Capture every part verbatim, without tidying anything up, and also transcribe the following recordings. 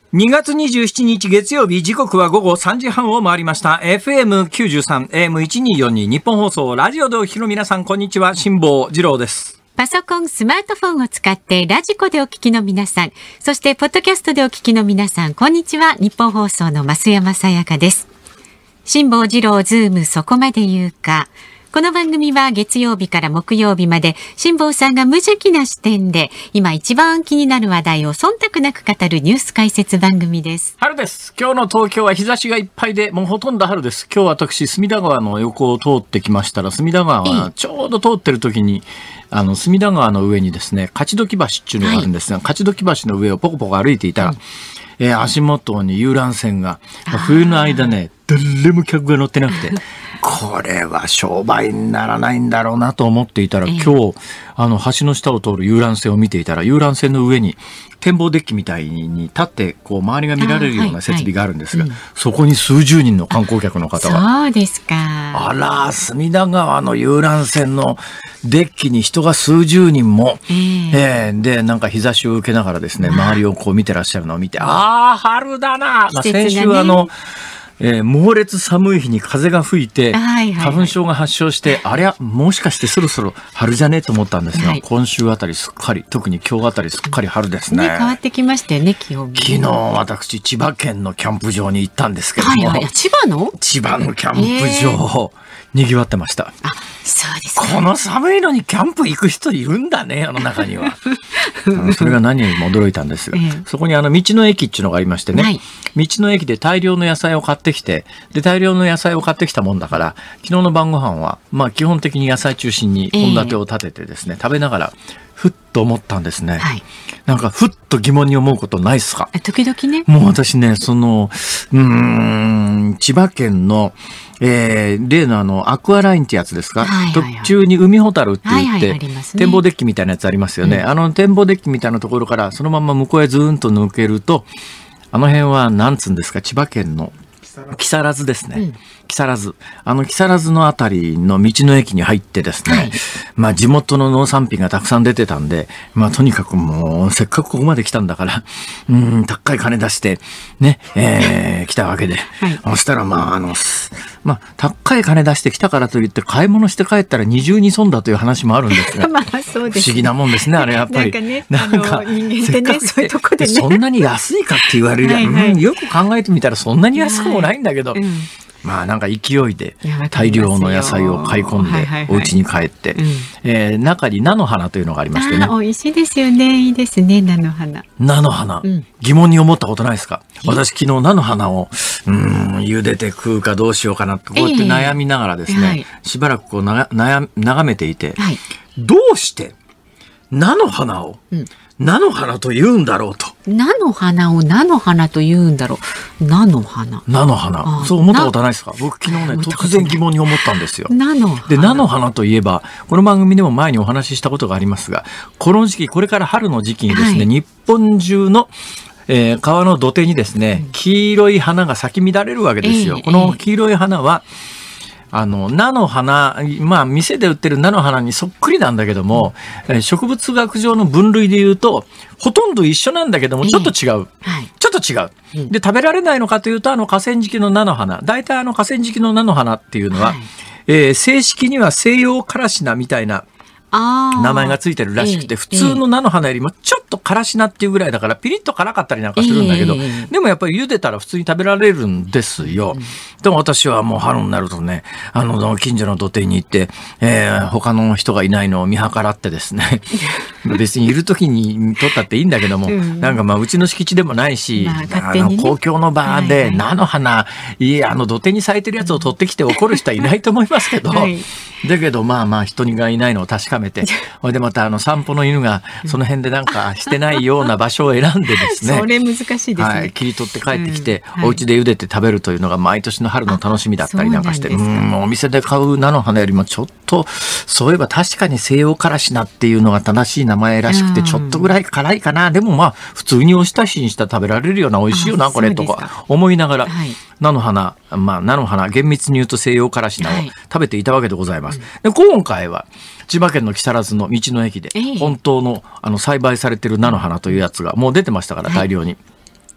にがつにじゅうしちにち月曜日、時刻はごごさんじはんを回りました。 エフエムきゅうじゅうさん エーエムせんにひゃくよんじゅうに 日本放送ラジオでお聞きの皆さん、こんにちは。辛坊治郎です。 パソコン、スマートフォンを使ってラジコでお聞きの皆さん、そしてポッドキャストでお聞きの皆さん、こんにちは。日本放送の増山さやかです。辛坊治郎ズームそこまで言うか。この番組は月曜日から木曜日まで辛坊さんが無邪気な視点で今一番気になる話題を忖度なく語るニュース解説番組です。 春です。今日の東京は日差しがいっぱいでもうほとんど春です。今日私隅田川の横を通ってきましたら、隅田川はちょうど通ってる時にあの隅田川の上にですね、勝どき橋っていうのがあるんですが、はい、勝どき橋の上をポコポコ歩いていたら、うんえー、足元に遊覧船が冬の間ね誰も客が乗ってなくてこれは商売にならないんだろうなと思っていたら、今日あの橋の下を通る遊覧船を見ていたら、遊覧船の上に展望デッキみたいに立ってこう周りが見られるような設備があるんですが、はいはいうん、そこに数十人の観光客の方が。 そうですか。 あら、隅田川の遊覧船のデッキに人が数十人も、えーえー、でなんか日差しを受けながらですね、周りをこう見てらっしゃるのを見て、ああ春だな、まあ、先週あのえー、猛烈寒い日に風が吹いて、はいはいはい、花粉症が発症して、あれはもしかしてそろそろ春じゃねえと思ったんですが、はい、今週あたりすっかり、特に今日あたりすっかり春ですね。 ね変わってきましたよね、気温。 昨日私千葉県のキャンプ場に行ったんですけども、 はいはい、千葉の千葉のキャンプ場、えー、にぎわってました。 あ、そうですか。 この寒いのにキャンプ行く人いるんだね、世の中には。それが何よりも驚いたんですが、えー、そこにあの道の駅っていうのがありましてね、はい、道の駅で大量の野菜を買ってきて、で大量の野菜を買ってきたもんだから、昨日の晩ご飯はまあ基本的に野菜中心に献立を立ててですね、えー、食べながらふっと思ったんですね、はい、なんかふっと疑問に思うことないですか？ 時々ね。 もう私ね、そのうーん千葉県のえー、例のあのアクアラインってやつですか、はいはいはい、途中に海ほたるって言って、はいはいね、展望デッキみたいなやつありますよね、うん、あの展望デッキみたいなところからそのまま向こうへずーんと抜けると、あの辺はなんつうんですか、千葉県の木更津ですね、うん、木更津、あの木更津のあたりの道の駅に入ってですね、はい、まあ地元の農産品がたくさん出てたんで、まあとにかくもうせっかくここまで来たんだからうん高い金出してね、えー、来たわけで、はい、そしたらまああのまあ高い金出してきたからといって買い物して帰ったら二重に損だという話もあるんですが、まあそうですね、不思議なもんですね、あれやっぱり。なんかね、なんか人間ってね、そういうとこでね、そんなに安いかって言われるやん、はいはい、うん、よく考えてみたらそんなに安くもないんだけど、はい、うん、まあなんか勢いで大量の野菜を買い込んでお家に帰って、えー、中に菜の花というのがありましてね。 美味しいですよね。いいですね、菜の花。 菜の花、うん、疑問に思ったことないですか？私昨日菜の花をうーん茹でて食うかどうしようかなってこうやって悩みながらですね、えーはい、しばらくこうな悩眺めていて、はい、どうして菜の花を、うん、菜の花と言うんだろうと。 菜の花を菜の花と言うんだろう。菜の花。 菜の花。そう思ったことないですか？僕昨日ね、突然疑問に思ったんですよ。 菜の花。 で、菜の花といえば、この番組でも前にお話ししたことがありますが、この時期、これから春の時期にですね、はい、日本中のえー、川の土手にですね、黄色い花が咲き乱れるわけですよ。えー、この黄色い花は、あの菜の花、まあ店で売ってる菜の花にそっくりなんだけども、うん、植物学上の分類で言うとほとんど一緒なんだけどもちょっと違う、えーはい、ちょっと違う、うん、で食べられないのかというと、あの河川敷の菜の花、大体あの河川敷の菜の花っていうのは、はい、えー、正式には西洋からし菜みたいな名前がついてるらしくて、普通の菜の花よりもちょっとからし菜っていうぐらいだからピリッと辛かったりなんかするんだけど、えー、でもやっぱり茹でたら普通に食べられるんですよ、うん、でも私はもう春になるとね、あの近所の土手に行って、えー、他の人がいないのを見計らってですね別にいる時に撮ったっていいんだけども、うん、なんかまあうちの敷地でもないし、まあ、あの公共の場で菜の花、はい、いやあの土手に咲いてるやつを取ってきて怒る人はいないと思いますけど、はい、だけどまあまあ人がいないのを確かめて、それでまたあの散歩の犬がその辺でなんかしてないような場所を選んでですねそれ難しいですね、 はい、切り取って帰ってきて、うん、はい、お家で茹でて食べるというのが毎年の春の楽しみだったりなんかして、うーん、お店で買う菜の花よりもちょっとそういえば確かに西洋からし菜っていうのが正しい名前らしくて、ちょっとぐらい辛いかな、でもまあ普通におひたしにしたら食べられるような美味しいよなこれとか思いながら、はい、菜の花、まあ菜の花厳密に言うと西洋からし菜を食べていたわけでございます、はい、で今回は千葉県の木更津の道の駅で本当のあの栽培されてる菜の花というやつがもう出てましたから大量に、はい、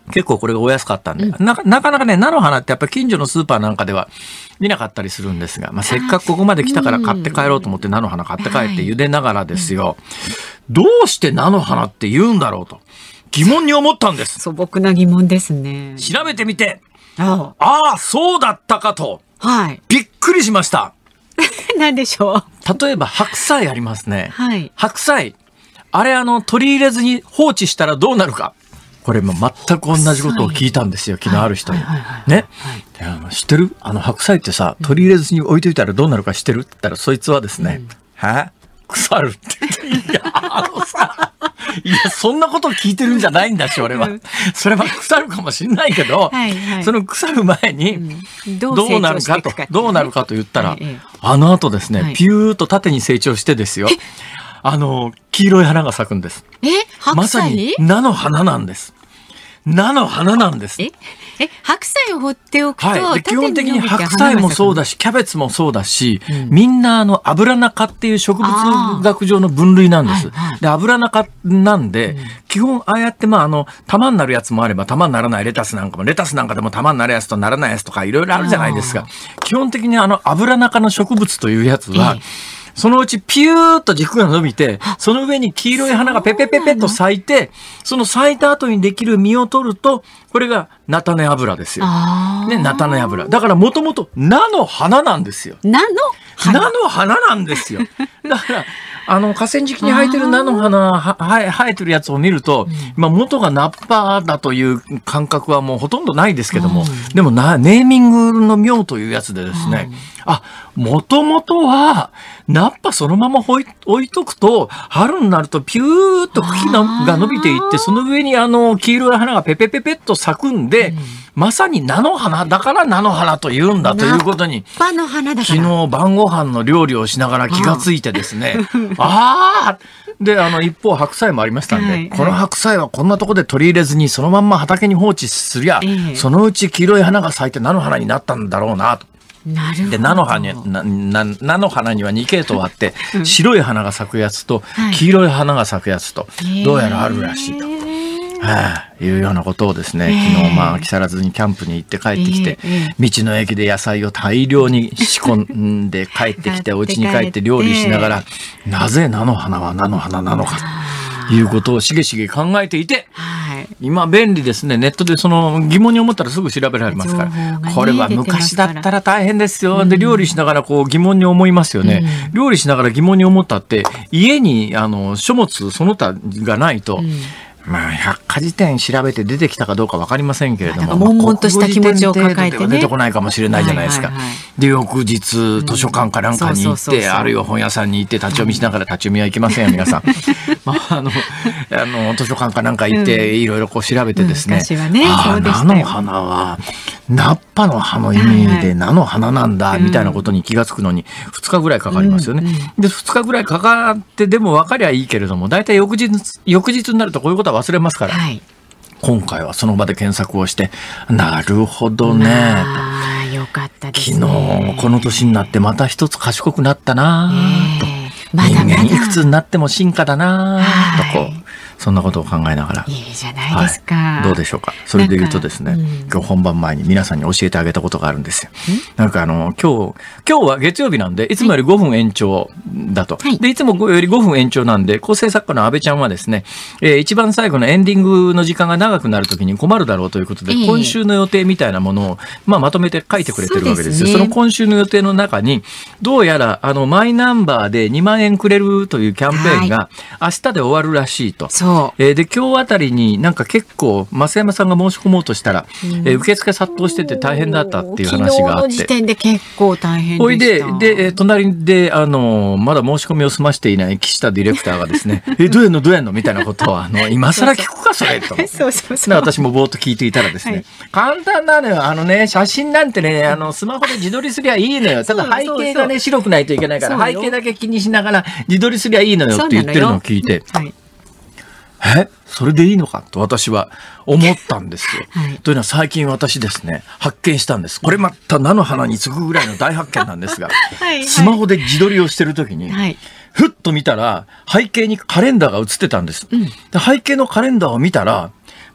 結構これがお安かったんで、うん、な, なかなかね、菜の花ってやっぱり近所のスーパーなんかでは見なかったりするんですが、まあ、せっかくここまで来たから買って帰ろうと思って菜の花買って帰って茹でながらですよ、はい、どうして菜の花って言うんだろうと疑問に思ったんです。 素朴な疑問ですね。 調べてみて、 ああ、ああそうだったかと、 はい、 びっくりしました。 何でしょう。例えば白菜ありますね、 はい、 白菜あれあの取り入れずに放置したらどうなるか、これも全く同じことを聞いたんですよ、昨日ある人に。ね、知ってる？あの白菜ってさ、取り入れずに置いといたらどうなるか知ってるって言ったら、そいつはですね、うん、は腐るって言って、いや、あのさ、いや、そんなこと聞いてるんじゃないんだし、俺は。それは腐るかもしれないけど、はいはい、その腐る前に、うん、どうなるかと、どうなるかと言ったら、はい、あの後ですね、はい、ピューッと縦に成長してですよ、あの、黄色い花が咲くんです。 え、白菜？ まさに菜の花なんです。菜の花なんです。 え、え、白菜を放っておくと、 はい、で基本的に白菜もそうだし、キャベツもそうだし、うん、みんなあのアブラナ科っていう植物学上の分類なんです。はいはい、で、アブラナ科なんで、うん、基本ああやってまああの玉になるやつもあれば玉にならないレタスなんかも、レタスなんかでも玉になるやつとならないやつとかいろいろあるじゃないですか。基本的にあのアブラナ科の植物というやつは、ええ、そのうちピューッと軸が伸びて、その上に黄色い花がペペペペッと咲いて、その咲いた後にできる実を取ると、これが菜種油ですよ。ね、菜種油。だからもともと菜の花なんですよ。 菜の花？ 菜の花なんですよ。だから、あの、河川敷に生えてる菜の花、は、は、生えてるやつを見ると、うん、まあ元が菜っぱだという感覚はもうほとんどないですけども、うん、でもな、ネーミングの妙というやつでですね、うん、あ、もともとは、菜っぱそのまま置い、置いとくと、春になるとピューッと茎が伸びていって、その上にあの、黄色い花がペペペペッと咲くんで、うん、まさに菜の花だから菜の花と言うんだということに、 菜っぱの花だから昨日晩ご飯の料理をしながら気がついてですね、ああで、あの、一方白菜もありましたんで、はいはい、この白菜はこんなとこで取り入れずにそのまんま畑に放置すりゃ、ええ、そのうち黄色い花が咲いて菜の花になったんだろうなと。 なるほど。 で、菜の花に、な、な、菜の花にはに系統あって、うん、白い花が咲くやつと、はい、黄色い花が咲くやつと、どうやらあるらしいと。はあ、いうようなことをですね、昨日まあ木更津にキャンプに行って帰ってきて、道の駅で野菜を大量に仕込んで帰ってきて、お家に帰って料理しながら、なぜ菜の花は菜の花なのかということをしげしげ考えていて、はい、今便利ですね。ネットでその疑問に思ったらすぐ調べられますから、ね、これは昔だったら大変ですよ。で、料理しながらこう疑問に思いますよね。うん、料理しながら疑問に思ったって、家にあの書物その他がないと、うん、まあ、百科事典調べて出てきたかどうか分かりませんけれども、 悶々とした気持ちを抱えてね、 出てこないかもしれないじゃないですか。で、翌日図書館かなんかに行って、あるいは本屋さんに行って立ち読みしながら、立ち読みはいけませんよ皆さん。まあ、あのあの図書館かなんか行っていろいろこう調べてですね、 昔はね、 ああ、菜の花は菜っぱの葉の意味で菜の花なんだみたいなことに気がつくのにふつかぐらいかかりますよね。で、ふつかぐらいかかってでも分かりゃいいけれども、だいたい翌日翌日になるとこういうことは忘れますから、はい、今回はその場で検索をして、なるほどね、 あよかったですね、 昨日この年になってまた一つ賢くなったなと、 まだまだ人間いくつになっても進化だなとこう、そんなことを考えながら、 いいじゃないですか、 はい、どうでしょうか。それで言うとですね、うん、今日本番前に皆さんに教えてあげたことがあるんですよ。なんかあの今日今日は月曜日なんで、いつもよりごふん延長だと、はい、でいつもよりごふん延長なんで、構成作家の安倍ちゃんはですね、えー、一番最後のエンディングの時間が長くなるときに困るだろうということで、えー、今週の予定みたいなものを、まあ、まとめて書いてくれてるわけですよ。 そ, ですね、その今週の予定の中にどうやらあのマイナンバーでにまんえんくれるというキャンペーンが明日で終わるらしいと。 そう、 えー、で今日あたりになんか結構増山さんが申し込もうとしたら、うん、えー、受付殺到してて大変だったっていう話があって、昨日の時点で結構大変でした。 おいでで隣であのまだ申し込みを済ましていない岸田ディレクターがですねえどうやんのどうやんのみたいなことをあの今更聞くかそれとそうそうそう、 私もぼーっと聞いていたらですね、はい、簡単なのよ、あのね写真なんてね、あのスマホで自撮りすりゃいいのよ。ただ背景がね白くないといけないから背景だけ気にしながら自撮りすりゃいいのよって言ってるのを聞いて、はい、えそれでいいのかと私は思ったんですよ。はい、というのは最近私ですね発見したんです。これまた菜の花に次ぐぐらいの大発見なんですがはい、はい、スマホで自撮りをしてる時に、はい、ふっと見たら背景にカレンダーが映ってたんです。うん、で背景のカレンダーを見たら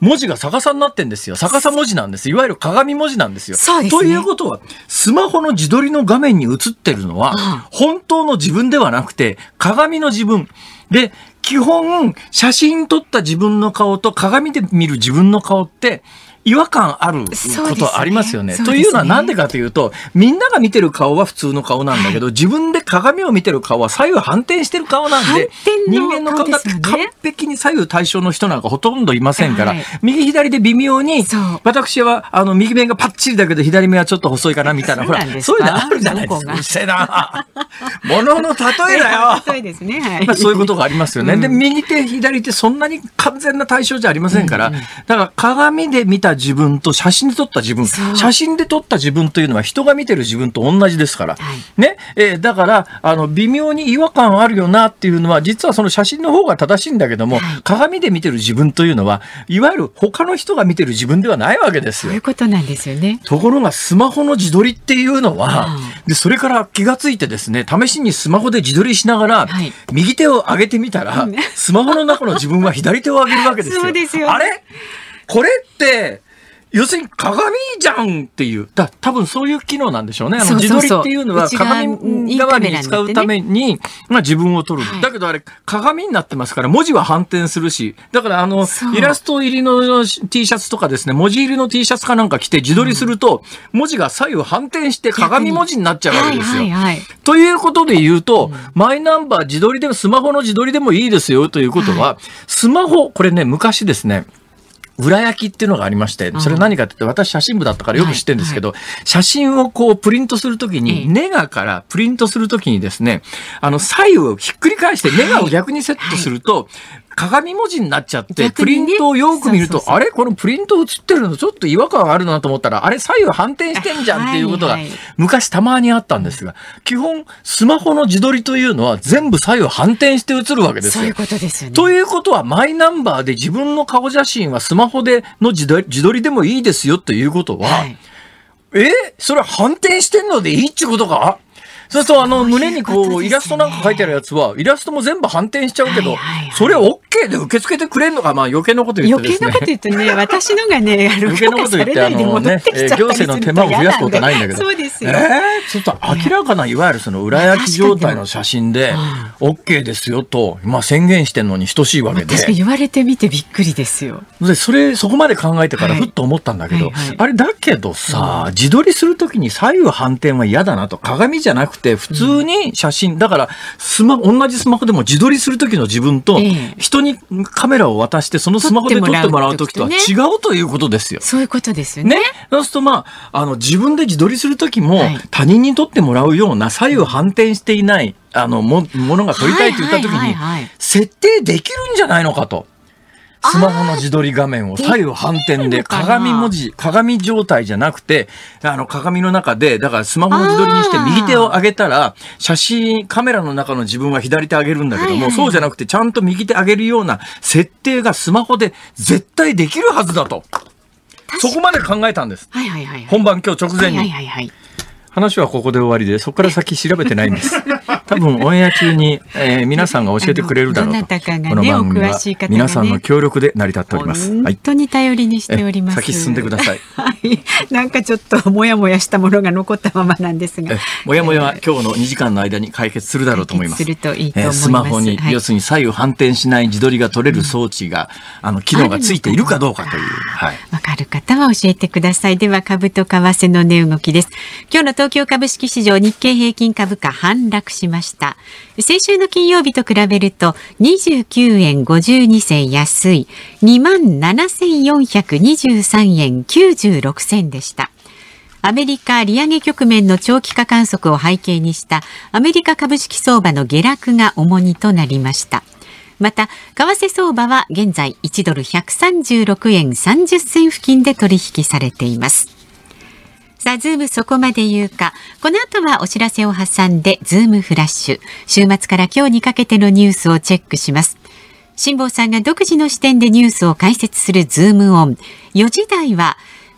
文字が逆さになってんですよ。逆さ文字なんです。いわゆる鏡文字なんですよ。 そうですね。 ということは、スマホの自撮りの画面に映ってるのは、うん、本当の自分ではなくて、鏡の自分。で、基本、写真撮った自分の顔と鏡で見る自分の顔って、違和感あることありますよね。というのはなんでかというと、みんなが見てる顔は普通の顔なんだけど、はい、自分で鏡を見てる顔は左右反転してる顔なんで、人間の顔だって完璧に左右対称の人なんかほとんどいませんから、はい、右左で微妙に、私はあの右目がパッチリだけど左目はちょっと細いかなみたいな、ほら、そういうのあるじゃないですか。うっせえな。ものの例えだよ。 例えですね。はい。 まあそういうことがありますよね。うん、で、右手左手そんなに完全な対象じゃありませんから、うんうん、だから鏡で見た自分と写真で撮った自分、写真で撮った自分というのは人が見てる自分と同じですから、はい、ね、えー、だからあの微妙に違和感あるよなっていうのは実はその写真の方が正しいんだけども、はい、鏡で見てる自分というのはいわゆる他の人が見てる自分ではないわけですよ。 そういうことなんですよね。 ところがスマホの自撮りっていうのは、うん、でそれから気がついてですね、試しにスマホで自撮りしながら、はい、右手を上げてみたら、スマホの中の自分は左手を上げるわけですよ。 そうですよね。 あれこれって要するに鏡じゃんっていう、だ多分そういう機能なんでしょうね。あの自撮りっていうのは鏡代わりに使うために、まあ、自分を撮る、はい、だけどあれ鏡になってますから文字は反転するし、だからあのイラスト入りの T シャツとかですね、文字入りの T シャツかなんか着て自撮りすると、うん、文字が左右反転して鏡文字になっちゃうわけですよ。はいはいはい、ということで言うと、うん、マイナンバー自撮りでもスマホの自撮りでもいいですよということは、はい、スマホこれね昔ですね、裏焼きっていうのがありまして、それ何かって言って、私写真部だったからよく知ってるんですけど、はいはい、写真をこうプリントするときに、ネガからプリントするときにですね、あの左右をひっくり返してネガを逆にセットすると、はいはい、鏡文字になっちゃって、プリントをよく見ると、そうそうそう、あれこのプリント映ってるのちょっと違和感あるなと思ったら、あれ左右反転してんじゃんっていうことが昔たまにあったんですが、基本スマホの自撮りというのは全部左右反転して映るわけですよ。 そういうことですよね。 ということはマイナンバーで自分の顔写真はスマホでの自撮り、自撮りでもいいですよということは、はい、えそれ反転してんのでいいってことか？そうするとあの胸にこうイラストなんか書いてあるやつはイラストも全部反転しちゃうけど、それ OK で受け付けてくれるのか、まあ余計なこと言ってですね。 余計なこと言ってね、私のがね、 余計なこと言ってあのね、行政の手間を増やすことはないんだけど、 そうですよ。 えー、ちょっと明らかないわゆるその裏焼き状態の写真で OK ですよと、まあ宣言してんのに等しいわけで。 確かに言われてみてびっくりですよ。 でそれそこまで考えてからふっと思ったんだけど、はいはいはい、あれだけどさ、自撮りするときに左右反転は嫌だなと、鏡じゃなくて普通に写真だからスマ同じスマホでも自撮りする時の自分と人にカメラを渡してそのスマホで撮ってもらう時とは違うということですよ。 そういうことですよね。 ね、そうするとまああの自分で自撮りする時も他人に撮ってもらうような左右反転していないあの も, ものが撮りたいと言った時に設定できるんじゃないのかと。スマホの自撮り画面を左右反転で鏡文字、鏡状態じゃなくて、あの鏡の中で、だからスマホの自撮りにして右手を上げたら、写真、カメラの中の自分は左手上げるんだけども、はいはい、そうじゃなくてちゃんと右手上げるような設定がスマホで絶対できるはずだと。そこまで考えたんです。 はいはいはいはい、 本番今日直前に。 はいはいはいはい、 話はここで終わりで、そこから先調べてないんです。多分オンエア中に、えー、皆さんが教えてくれるだろうと。 どなたかがね、 この番組はお詳しい方がね、 皆さんの協力で成り立っております。 本当に頼りにしております。 先進んでください。 はい。なんかちょっともやもやしたものが残ったままなんですが、 もやもやは今日のにじかんの間に解決するだろうと思います。 解決するといいと思います。 スマホに、はい、要するに左右反転しない自撮りが取れる装置が、うん、あの機能がついているかどうかという。はい。 わかる方は教えてください。では株と為替の値動きです。今日の東京株式市場、日経平均株価反落しました。先週の金曜日と比べるとにじゅうきゅうえんごじゅうに銭安い にまんななせんよんひゃくにじゅうさんえんきゅうじゅうろく銭でした。アメリカ利上げ局面の長期化観測を背景にしたアメリカ株式相場の下落が重荷となりました。また為替相場は現在いちドルひゃくさんじゅうろくえんさんじゅっ銭付近で取引されています。さあ、ズームそこまで言うか。この後はお知らせを挟んで、ズームフラッシュ。週末から今日にかけてのニュースをチェックします。辛坊さんが独自の視点でニュースを解説するズームオン。よじ台は、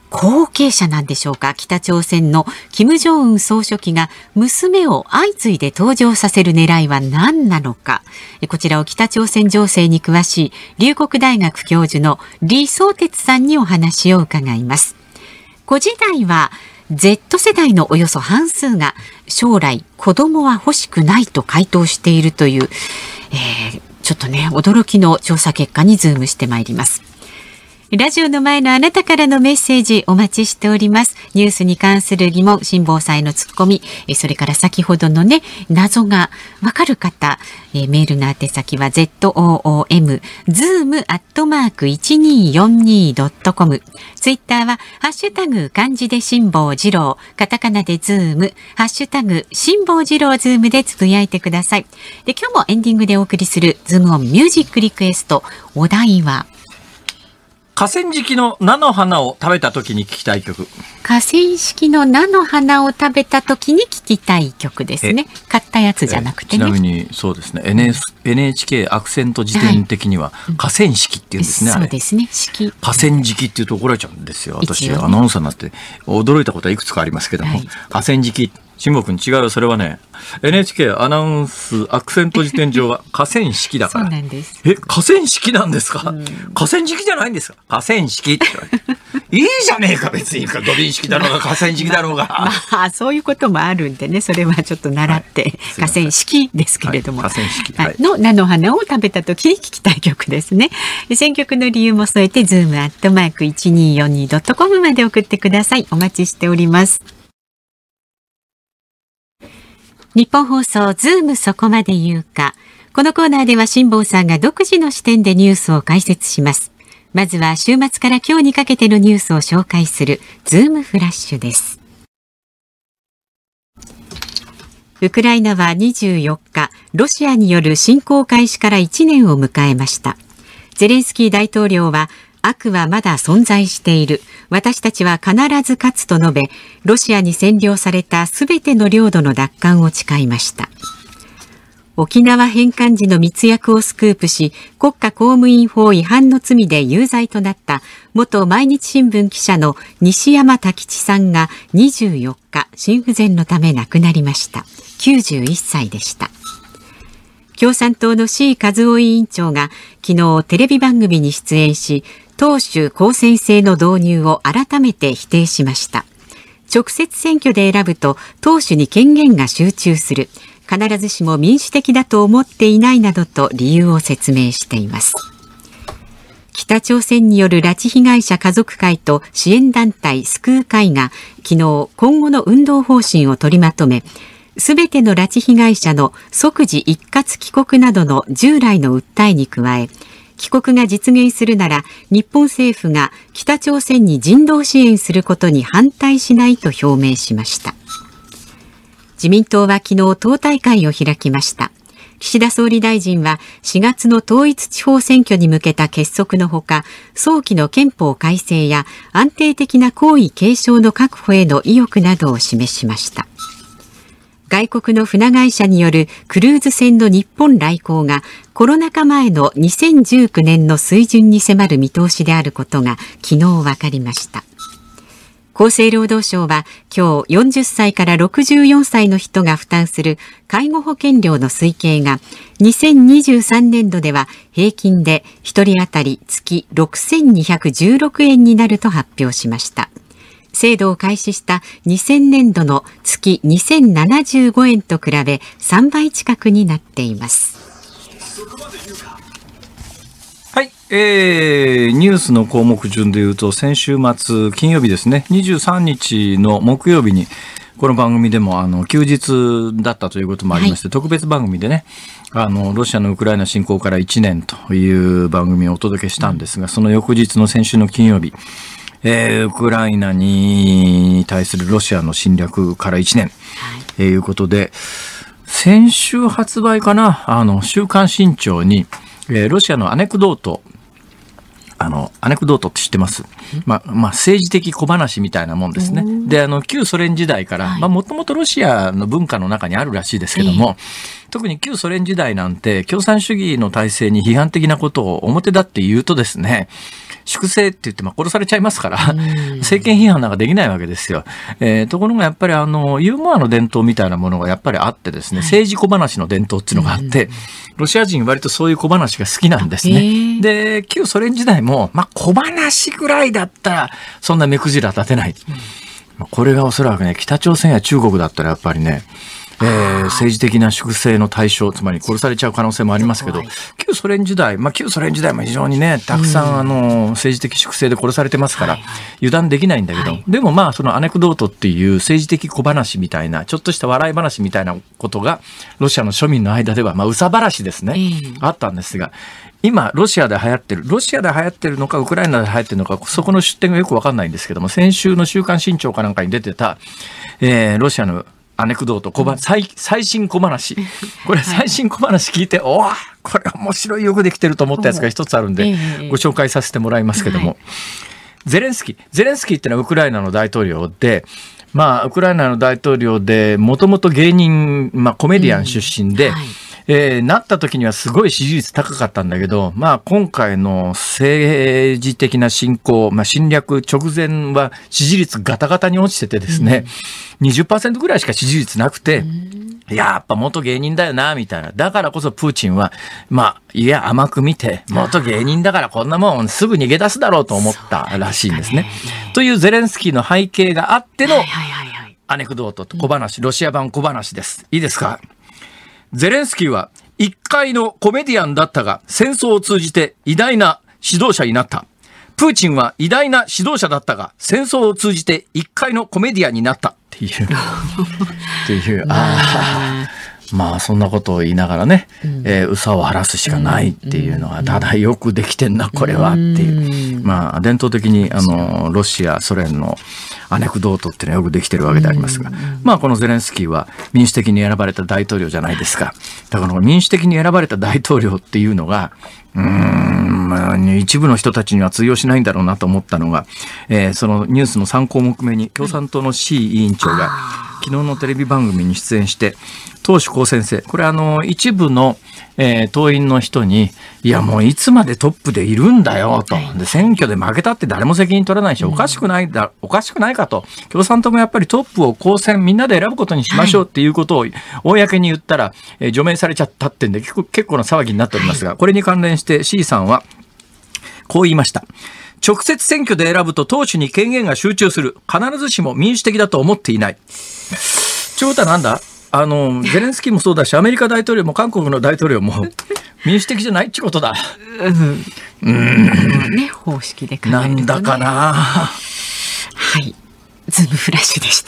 後継者なんでしょうか。北朝鮮の金正恩総書記が娘を相次いで登場させる狙いは何なのか。こちらを北朝鮮情勢に詳しい龍谷大学教授の李相哲さんにお話を伺います。ご時代は Z 世代のおよそ半数が将来子供は欲しくないと回答しているという、えー、ちょっとね驚きの調査結果にズームしてまいります。ラジオの前のあなたからのメッセージお待ちしております。ニュースに関する疑問、辛坊さんへのツッコミ、それから先ほどのね謎がわかる方、メールの宛先は ズーム ズーム アットマーク いちにーよんにー ドットコム、ツイッターはハッシュタグ漢字で辛坊治郎、カタカナでズーム、ハッシュタグ辛坊治郎ズームでつぶやいてください。で、今日もエンディングでお送りするズームオンミュージックリクエスト、お題は河川敷の菜の花を食べた時に聴きたい曲。 河川敷の菜の花を食べた時に聴きたい曲ですね。買ったやつじゃなくてね。 ちなみにそうですね、 エヌエイチケー アクセント辞典的には河川敷っていうんですね、 はい、そうですね、式河川敷っていうと怒られちゃうんですよ。私、 ね、 アナウンサーになって驚いたことはいくつかありますけども、はい、河川敷、辛坊君違うよ、それはね エヌエイチケー アナウンスアクセント辞典上は河川敷だから。 そうなんです。 え、河川敷なんですか、うん、河川敷じゃないんですか、河川敷っていいじゃねえか別に、土瓶敷だろうが河川敷だろうが、 まあ、まあそういうこともあるんでね、それはちょっと習って、はい、河川敷ですけれども、 はい、河川敷、はい、 の菜の花を食べた時に聴きたい曲ですね。選曲の理由も添えて ズーム アットマーク いちにーよんにー ドットコム まで送ってください。お待ちしております。日本放送ズームそこまで言うか。このコーナーでは辛坊さんが独自の視点でニュースを解説します。まずは週末から今日にかけてのニュースを紹介するズームフラッシュです。ウクライナはにじゅうよっか、ロシアによる侵攻開始からいちねんを迎えました。ゼレンスキー大統領は、悪はまだ存在している。私たちは必ず勝つと述べ、ロシアに占領されたすべての領土の奪還を誓いました。沖縄返還時の密約をスクープし、国家公務員法違反の罪で有罪となった元毎日新聞記者の西山太吉さんがにじゅうよっか、心不全のため亡くなりました。きゅうじゅういっさいでした。共産党の C 和夫委員長が昨日テレビ番組に出演し、党首公選制の導入を改めて否定しました。直接選挙で選ぶと党首に権限が集中する。必ずしも民主的だと思っていないなどと理由を説明しています。北朝鮮による拉致被害者家族会と支援団体救う会が昨日今後の運動方針を取りまとめ、すべての拉致被害者の即時一括帰国などの従来の訴えに加え、帰国が実現するなら日本政府が北朝鮮に人道支援することに反対しないと表明しました。自民党は昨日党大会を開きました。岸田総理大臣はしがつの統一地方選挙に向けた結束のほか、早期の憲法改正や安定的な皇位継承の確保への意欲などを示しました。外国の船会社によるクルーズ船の日本来港がコロナ禍前のにせんじゅうきゅうねんの水準に迫る見通しであることが昨日分かりました。厚生労働省は今日よんじゅっさいからろくじゅうよんさいの人が負担する介護保険料の推計がにせんにじゅうさんねんどでは平均でひとり当たり月ろくせんにひゃくじゅうろくえんになると発表しました。制度を開始したにせんねんどの月にせんななじゅうごえんと比べさんばい近くになっています。 はい、えー、ニュースの項目順でいうと先週末金曜日ですね、にじゅうさんにちの木曜日にこの番組でもあの休日だったということもありまして、はい、特別番組でね、あのロシアのウクライナ侵攻からいちねんという番組をお届けしたんですが、その翌日の先週の金曜日、えー、ウクライナに対するロシアの侵略からいちねん、はい、えー、いうことで先週発売かな、あの週刊新潮に、えー、ロシアのアネクドート、あのアネクドートって知ってます？ まあ、まあ、政治的小話みたいなもんですね。で、あの、旧ソ連時代から、まあ、もともとロシアの文化の中にあるらしいですけども、えー、特に旧ソ連時代なんて、共産主義の体制に批判的なことを表立って言うとですね、粛清って言ってまあ殺されちゃいますから、政権批判なんかできないわけですよ。えー、ところがやっぱりあのユーモアの伝統みたいなものがやっぱりあってですね、政治小話の伝統っていうのがあって、ロシア人割とそういう小話が好きなんですね。で、旧ソ連時代もまあ小話ぐらいだったらそんな目くじら立てない。これがおそらくね、北朝鮮や中国だったらやっぱりね、えー、政治的な粛清の対象、つまり殺されちゃう可能性もありますけど、旧ソ連時代、まあ旧ソ連時代も非常にね、たくさんあの政治的粛清で殺されてますから、油断できないんだけど、はい、でもまあそのアネクドートっていう政治的小話みたいな、ちょっとした笑い話みたいなことが、ロシアの庶民の間では、まあうさばらしですね、あったんですが、今ロシアで流行ってるロシアで流行ってるのかウクライナで流行ってるのか、そこの出典がよく分かんないんですけども、先週の週刊新潮かなんかに出てた、えー、ロシアのアネクドート、小ば最最新小話、これ最新小話聞いて、はい、おーこれ面白い、よくできてると思ったやつが一つあるんで、ご紹介させてもらいますけども、はい、ゼレンスキーゼレンスキーってのはウクライナの大統領で、まあウクライナの大統領でもともと芸人、まあ、コメディアン出身で、うん、はい、えー、なった時にはすごい支持率高かったんだけど、まあ今回の政治的な侵攻、まあ侵略直前は支持率ガタガタに落ちててですね、うん、にじゅっパーセント ぐらいしか支持率なくて、うん、やっぱ元芸人だよな、みたいな。だからこそプーチンは、まあ、いや甘く見て、元芸人だからこんなもんすぐ逃げ出すだろうと思ったらしいんですね。というゼレンスキーの背景があってのアネクドートと小話、ロシア版小話です。いいですか？ゼレンスキーは一介のコメディアンだったが、戦争を通じて偉大な指導者になった。プーチンは偉大な指導者だったが、戦争を通じて一介のコメディアンになったっていうっていう、あまあそんなことを言いながらね、うん、えー、うさを晴らすしかないっていうのは、ただよくできてんなこれはっていう、まあ伝統的にあのロシアソ連のアネクドートっていうのはよくできてるわけでありますが、まあこのゼレンスキーは民主的に選ばれた大統領じゃないですか。だから民主的に選ばれた大統領っていうのがうーん、まあ、一部の人たちには通用しないんだろうなと思ったのが、えー、そのニュースのさん項目目に共産党の 志位委員長が昨日のテレビ番組に出演して、党首公選制、これあの一部の、えー、党員の人に、いやもういつまでトップでいるんだよと、で選挙で負けたって誰も責任取らないし、おかしくないだおかしくないかと、共産党もやっぱりトップを公選みんなで選ぶことにしましょうっていうことを公に言ったら、えー、除名されちゃったってんで結構、結構な騒ぎになっておりますが、これに関連して C さんはこう言いました。直接選挙で選ぶと党首に権限が集中する。必ずしも民主的だと思っていない。ちょうたなんだ、あのゼレンスキーもそうだし、アメリカ大統領も韓国の大統領も民主的じゃないってことだ。うん、うんね、方式で考えるとね、なんだかな。はい、ズームフラッシュでした。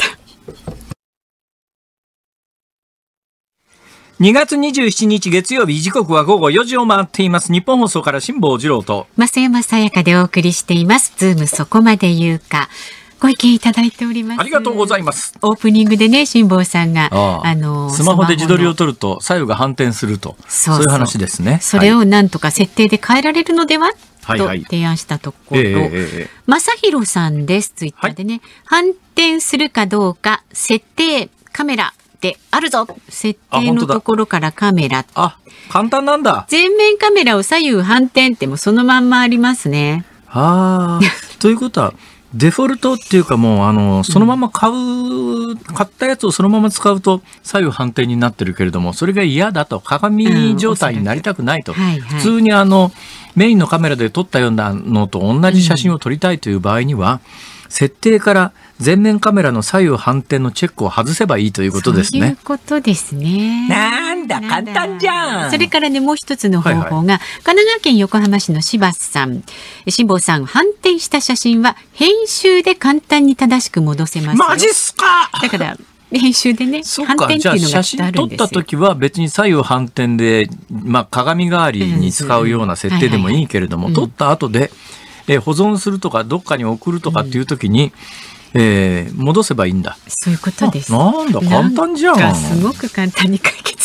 にがつにじゅうしちにち月曜日、時刻はごごよじを回っています。日本放送から辛坊治郎と増山さやかでお送りしています。ズームそこまで言うか。ご意見いただいております。ありがとうございます。オープニングでね、辛坊さんがああのスマホで自撮りを撮ると左右が反転すると、そうそう、そういう話ですね。それをなんとか設定で変えられるのでは、はい、と提案したところ、はいはい、えー、正弘さんです。ツイッターでね、はい、反転するかどうか設定カメラであるぞ。設定のところからカメラ。あ、簡単なんだ。前面カメラを左右反転ってもそのまんまありますね。はあ。ということはデフォルトっていうか、もうあのそのまま買う、うん、買ったやつをそのまま使うと左右反転になってるけれども、それが嫌だと、鏡状態になりたくないと、うんはいはい、普通にあのメインのカメラで撮ったようなのと同じ写真を撮りたいという場合には、うん、設定から前面カメラの左右反転のチェックを外せばいいということですね。そういうことですね。なんだ簡単じゃん。それからね、もう一つの方法が、はいはい、神奈川県横浜市の柴さん、辛坊さん、反転した写真は編集で簡単に正しく戻せますよ。マジっすか。だから編集でね、反転っていうのがあるんですよ。じゃあ写真撮った時は別に左右反転で、まあ、鏡代わりに使うような設定でもいいけれども、うん、撮った後で、えー、保存するとかどっかに送るとかっていう時に、うん、えー、戻せばいいんだ。そういうことです。なんだ簡単じゃん。すごく簡単に解決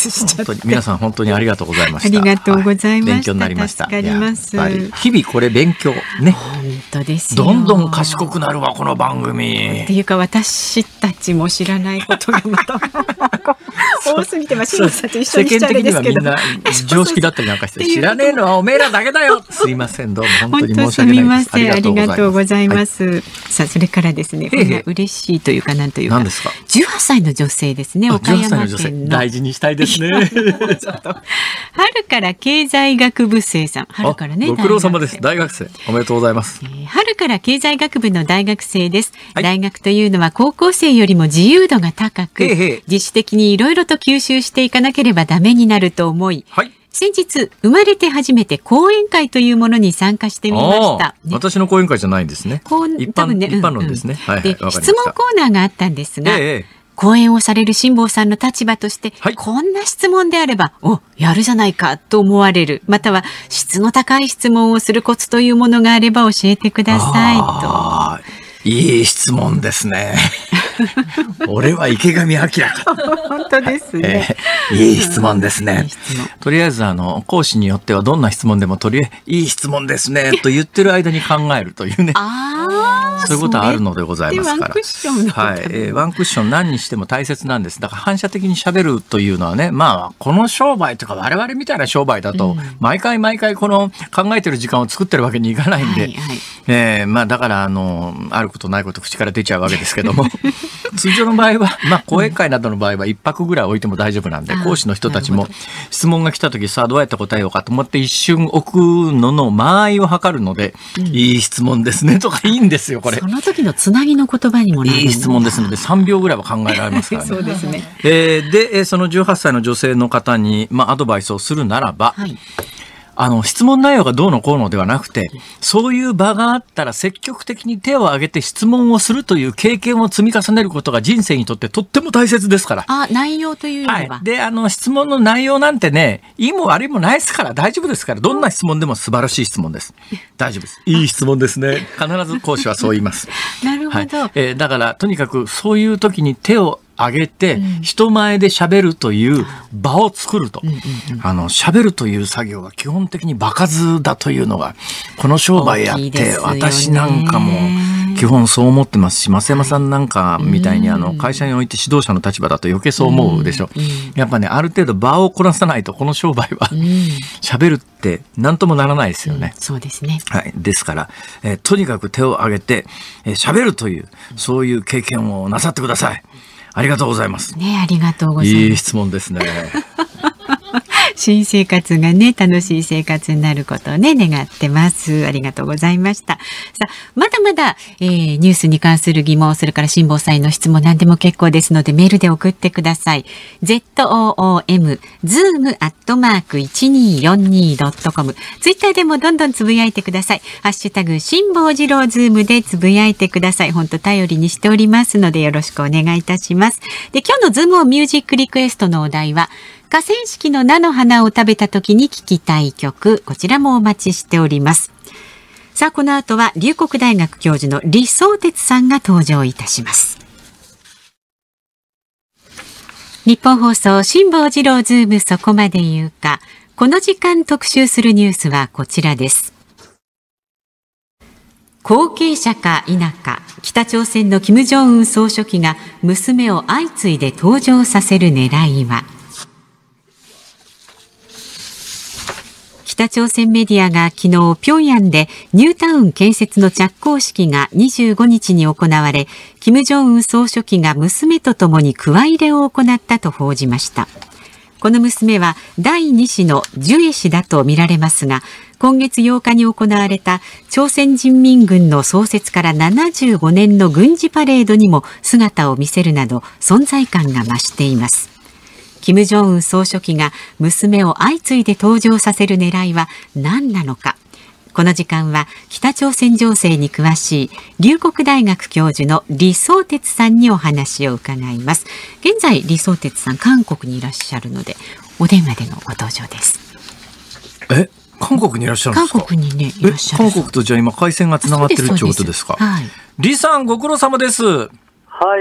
本当に皆さん本当にありがとうございました。 ありがとうございました。 はい、勉強になりました。 助かります。 やっぱり日々これ勉強ね。 本当ですよ。 どんどん賢くなるわこの番組。 っていうか私たちも知らないことがまた多すぎて、まあ、辛坊さんと一緒にしちゃあれですけど、 世間的にはみんな常識だったりなんかして知らねえのはおめえらだけだよ。すいません、どうも本当に申し訳ないです。 ありがとうございます。はい、さあそれからですね、こんな嬉しいというかなんというか、 何ですか。 じゅうはっさいの女性ですね。岡山県の大事にしたいですね。 春から経済学部生さん、春からね、 ご苦労様です。大学生おめでとうございます。 えー、春から経済学部の大学生です。はい、大学というのは高校生よりも自由度が高く、へーへー自主的にいろいろと吸収していかなければダメになると思い、はい、先日生まれて初めて講演会というものに参加してみました。ね、 私の講演会じゃないんですね。一般、ね、一般論ですね。うんうん、はいはい、で質問コーナーがあったんですが、ええ、講演をされる辛坊さんの立場として、はい、こんな質問であればおやるじゃないかと思われる、または質の高い質問をするコツというものがあれば教えてくださいと。 いい質問ですね。俺は池上彰か。 本当ですね。 えー、いい質問ですね。いい質問。とりあえずあの講師によってはどんな質問でもとりあえずいい質問ですねと言ってる間に考えるというね。あそういうことはあるのでございますから。ワンクッションのはい、えー、ワンクッション何にしても大切なんです。だから反射的に喋るというのはね、まあこの商売とか我々みたいな商売だと、うん、毎回毎回この考えてる時間を作ってるわけにいかないんで、はいはい、えー、まあだからあのあることないこと口から出ちゃうわけですけども通常の場合は、まあ、講演会などの場合は一泊ぐらい置いても大丈夫なんで、講師の人たちも質問が来た時さあどうやって答えようかと思って一瞬置くのの間合いを測るので、うん、いい質問ですねとかいいんですよこれ。 その時のつなぎの言葉にもなる。 いい質問ですのでさんびょうぐらいは考えられますからね。 そうですね。 えー、でそのじゅうはっさいの女性の方に、まあ、アドバイスをするならば、はい、あの質問内容がどうのこうのではなくて、そういう場があったら積極的に手を挙げて質問をするという経験を積み重ねることが人生にとってとっても大切ですから。 あ、内容というよりは、 はい、であの質問の内容なんてね、いいも悪いもないですから大丈夫ですから、どんな質問でも素晴らしい質問です。大丈夫です。いい質問ですね。必ず講師はそう言います。 なるほど。はい、 えー、だからとにかくそういう時に手を上げて人前で喋るという場を作ると、うんうんうん、あの喋るという作業は基本的に場数だというのがこの商売やって、私なんかも基本そう思ってますし、増山さんなんかみたいにあの会社において指導者の立場だと余計そう思うでしょ。やっぱね、ある程度場をこなさないとこの商売は喋るって何ともならないですよね。 うん、そうですね。 はい、ですから、えー、とにかく手を挙げて喋、えー、るというそういう経験をなさってください。ありがとうございます。 ね、ありがとうございます。 いい質問ですね。 新生活がね、楽しい生活になることをね、願ってます。ありがとうございました。さあ、まだまだ、えー、ニュースに関する疑問、それから辛坊さんへの質問何でも結構ですので、メールで送ってください。ズーム、ズームアットマーク いちにーよんにードットコム。ツイッターでもどんどんつぶやいてください。ハッシュタグ、辛坊治郎ズームでつぶやいてください。本当頼りにしておりますので、よろしくお願いいたします。で、今日のズームオンミュージックリクエストのお題は、河川敷の菜の花を食べた時に聴きたい曲、こちらもお待ちしております。さあ、この後は龍谷大学教授の李相哲さんが登場いたします。日本放送辛坊治郎ズームそこまで言うか。この時間特集するニュースはこちらです。後継者か否か、北朝鮮の金正恩総書記が娘を相次いで登場させる狙いは。北朝鮮メディアが昨日平壌でニュータウン建設の着工式がにじゅうごにちに行われ、金正恩総書記が娘とともにくわ入れを行ったと報じました。この娘はだいに子のジュエ氏だとみられますが、今月ようかに行われた朝鮮人民軍の創設からななじゅうごねんの軍事パレードにも姿を見せるなど存在感が増しています。金正恩総書記が娘を相次いで登場させる狙いは何なのか。この時間は北朝鮮情勢に詳しい龍谷大学教授の李相哲さんにお話を伺います。現在李相哲さん韓国にいらっしゃるのでお電話でのご登場です。 え、韓国にいらっしゃるんですか。 韓国にねいらっしゃる。 韓国とじゃあ今回線がつながってるってことですか。はい、李さんご苦労様です。 はい、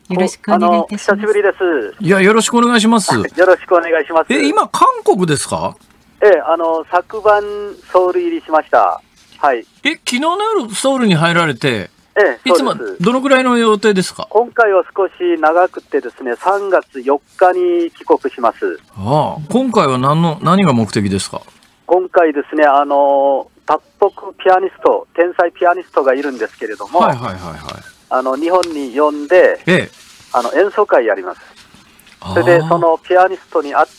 よろしくお願いいたします。 久しぶりです。 いや、よろしくお願いします。よろしくお願いします。 え、今、韓国ですか？ ええ、あの、昨晩、ソウル入りしました。はい。 え、昨日の夜、ソウルに入られて、 ええ、 いつも、どのくらいの予定ですか？ 今回は少し長くてですね、さんがつよっかに帰国します。 ああ、今回は何の、何が目的ですか？ 今回ですね、あの、脱北ピアニスト、天才ピアニストがいるんですけれども、 はいはいはいはい。 あの、日本に呼んで、 ええ、あの演奏会やります。それで、そのピアニストに会って、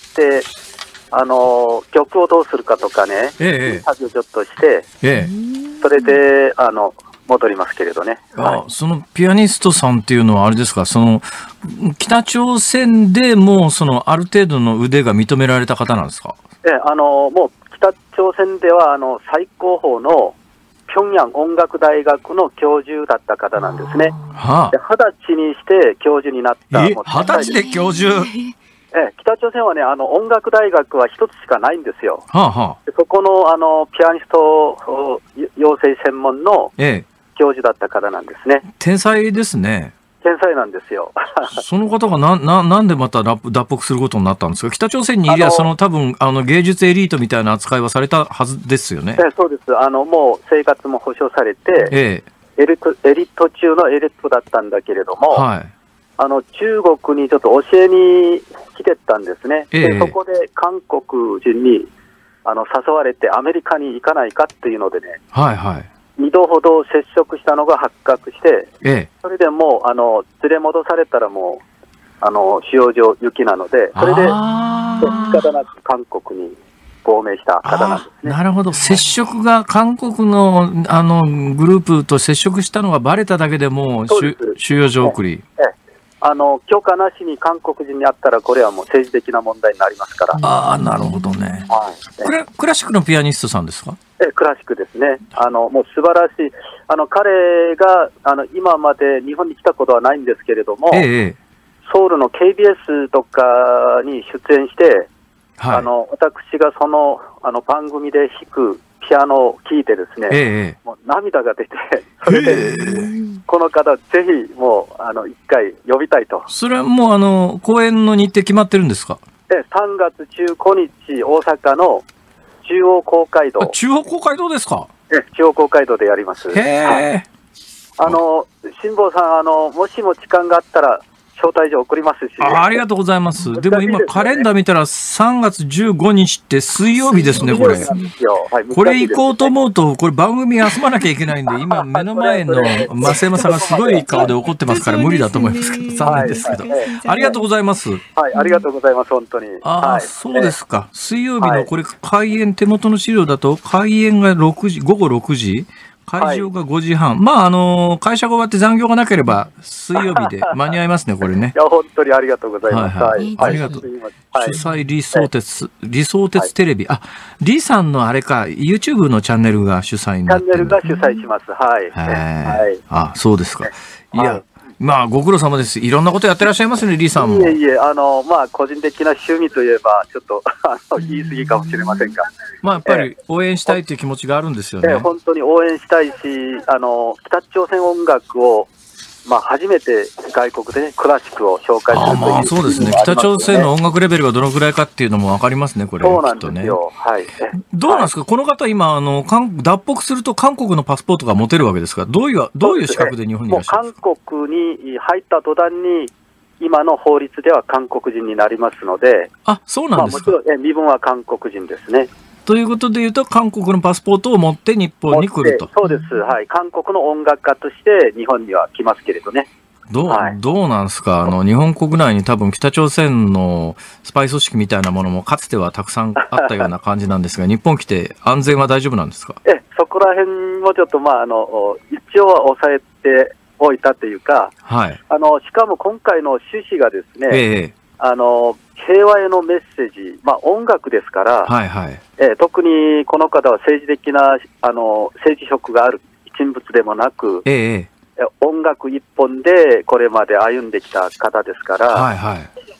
あの、曲をどうするかとかね、ええ、インタビューちょっとして、ええ、それで、あの、戻りますけれどね。 あ、はい、そのピアニストさんっていうのはあれですか、その、北朝鮮でもう、その、ある程度の腕が認められた方なんですか？ ええ、あの、もう、北朝鮮では、あの、最高峰の、平壌音楽大学の教授だった方なんですね。はあ、で、二十歳にして教授になった。 え、二十歳で教授？ え、北朝鮮はね、あの、音楽大学は一つしかないんですよ。はあはあ、でそこの、あの、ピアニスト養成専門の教授だった方なんですね。 天才ですね。 天才なんですよ。 その方がな、な、なんでまた脱北することになったんですか？北朝鮮にいりゃ、その多分、あの、芸術エリートみたいな扱いはされたはずですよね。 えそうです。あの、もう生活も保障されて、ええ、エリート、エリート中のエリートだったんだけれども、はい、あの、中国にちょっと教えに来てたんですね。ええ、でそこで韓国人に、あの、誘われてアメリカに行かないかっていうのでね、はいはい。にどほど接触したのが発覚して、ええ、それでもうあの連れ戻されたらもうあの使用上行きなので、それで仕方なく韓国に亡命した方なんですね。 なるほど、接触が韓国のあのグループと接触したのがバレただけでもう収容所送り。 ええ、あの許可なしに韓国人に会ったらこれはもう政治的な問題になりますから。 ああ、なるほどね。はい、クラ、クラシックのピアニストさんですか？ えクラシックですね。あのもう素晴らしい。あの彼があの今まで日本に来たことはないんですけれども、ええ、ソウルの ケービーエス とかに出演して、はい、あの私がそのあの番組で弾くピアノを聴いてですね、ええ、もう涙が出て、それで、えー、この方ぜひもうあの一回呼びたいと。 それはもうあの公演の日程決まってるんですか？ えさんがつじゅうごにち大阪の中央公会堂。 中央公会堂ですか？ え中央公会堂でやります。へー、はい、あの辛坊さん、あのもしも時間があったら招待状送りますし、 あ, ありがとうございます。でも今、カレンダー見たらさんがつじゅうごにちって水曜日ですね、これ。はい、これ行こうと思うと、これ番組休まなきゃいけないんで、今目の前の増山さんがすごい顔で怒ってますから無理だと思いますけど、残念ですけど。ありがとうございます。 はい、ありがとうございます、本当に。 ああ、はい、そうですか。水曜日のこれ、開演、手元の資料だと、開演がろくじ、ごごろくじ会場がごじはん、はい、まあ、あの、会社が終わって残業がなければ、水曜日で間に合いますね、これね。 いや、本当にありがとうございます。はい、 はい、ありがとう。はい、主催、李相鉄、李相鉄テレビ。はい、あ、李さんのあれか、YouTube のチャンネルが主催になってる。 チャンネルが主催します。はい。 はい。あ、そうですか。いや、はい、まあ、ご苦労様です。いろんなことやってらっしゃいますね、李さんも。 いえいえ、あの、まあ、個人的な趣味といえば、ちょっと、あの、言い過ぎかもしれませんが。 まあ、やっぱり応援したいという気持ちがあるんですよね。 えー、本当に応援したいし、あの、北朝鮮音楽を、まあ、初めて外国でね、クラシックを紹介するという、ね。 ああ、そうですね。北朝鮮の音楽レベルがどのくらいかっていうのもわかりますね、これ。 そうなんですよ。はい。 どうなんですか、はい、この方今、あの、脱北すると韓国のパスポートが持てるわけですか？どういう、どういう資格で日本にいらっしゃるんですか？ もう韓国に入った途端に、今の法律では韓国人になりますので。 あ、そうなんですか。 まあ、もちろん、身分は韓国人ですね。 ということでいうと、韓国のパスポートを持って日本に来ると。 そうです。はい。韓国の音楽家として日本には来ますけれどね。 どう、はい、どうなんですか、あの、日本国内に多分北朝鮮のスパイ組織みたいなものもかつてはたくさんあったような感じなんですが、日本来て安全は大丈夫なんですか？ え、そこら辺もちょっと、まあ、あの、一応は抑えておいたというか、はい。あの、しかも今回の趣旨がですね、ええ、あの、平和へのメッセージ、まあ、音楽ですから、はいはい、えー、特にこの方は政治的なあの政治色がある人物でもなく、ええ、音楽一本でこれまで歩んできた方ですから、はいはい、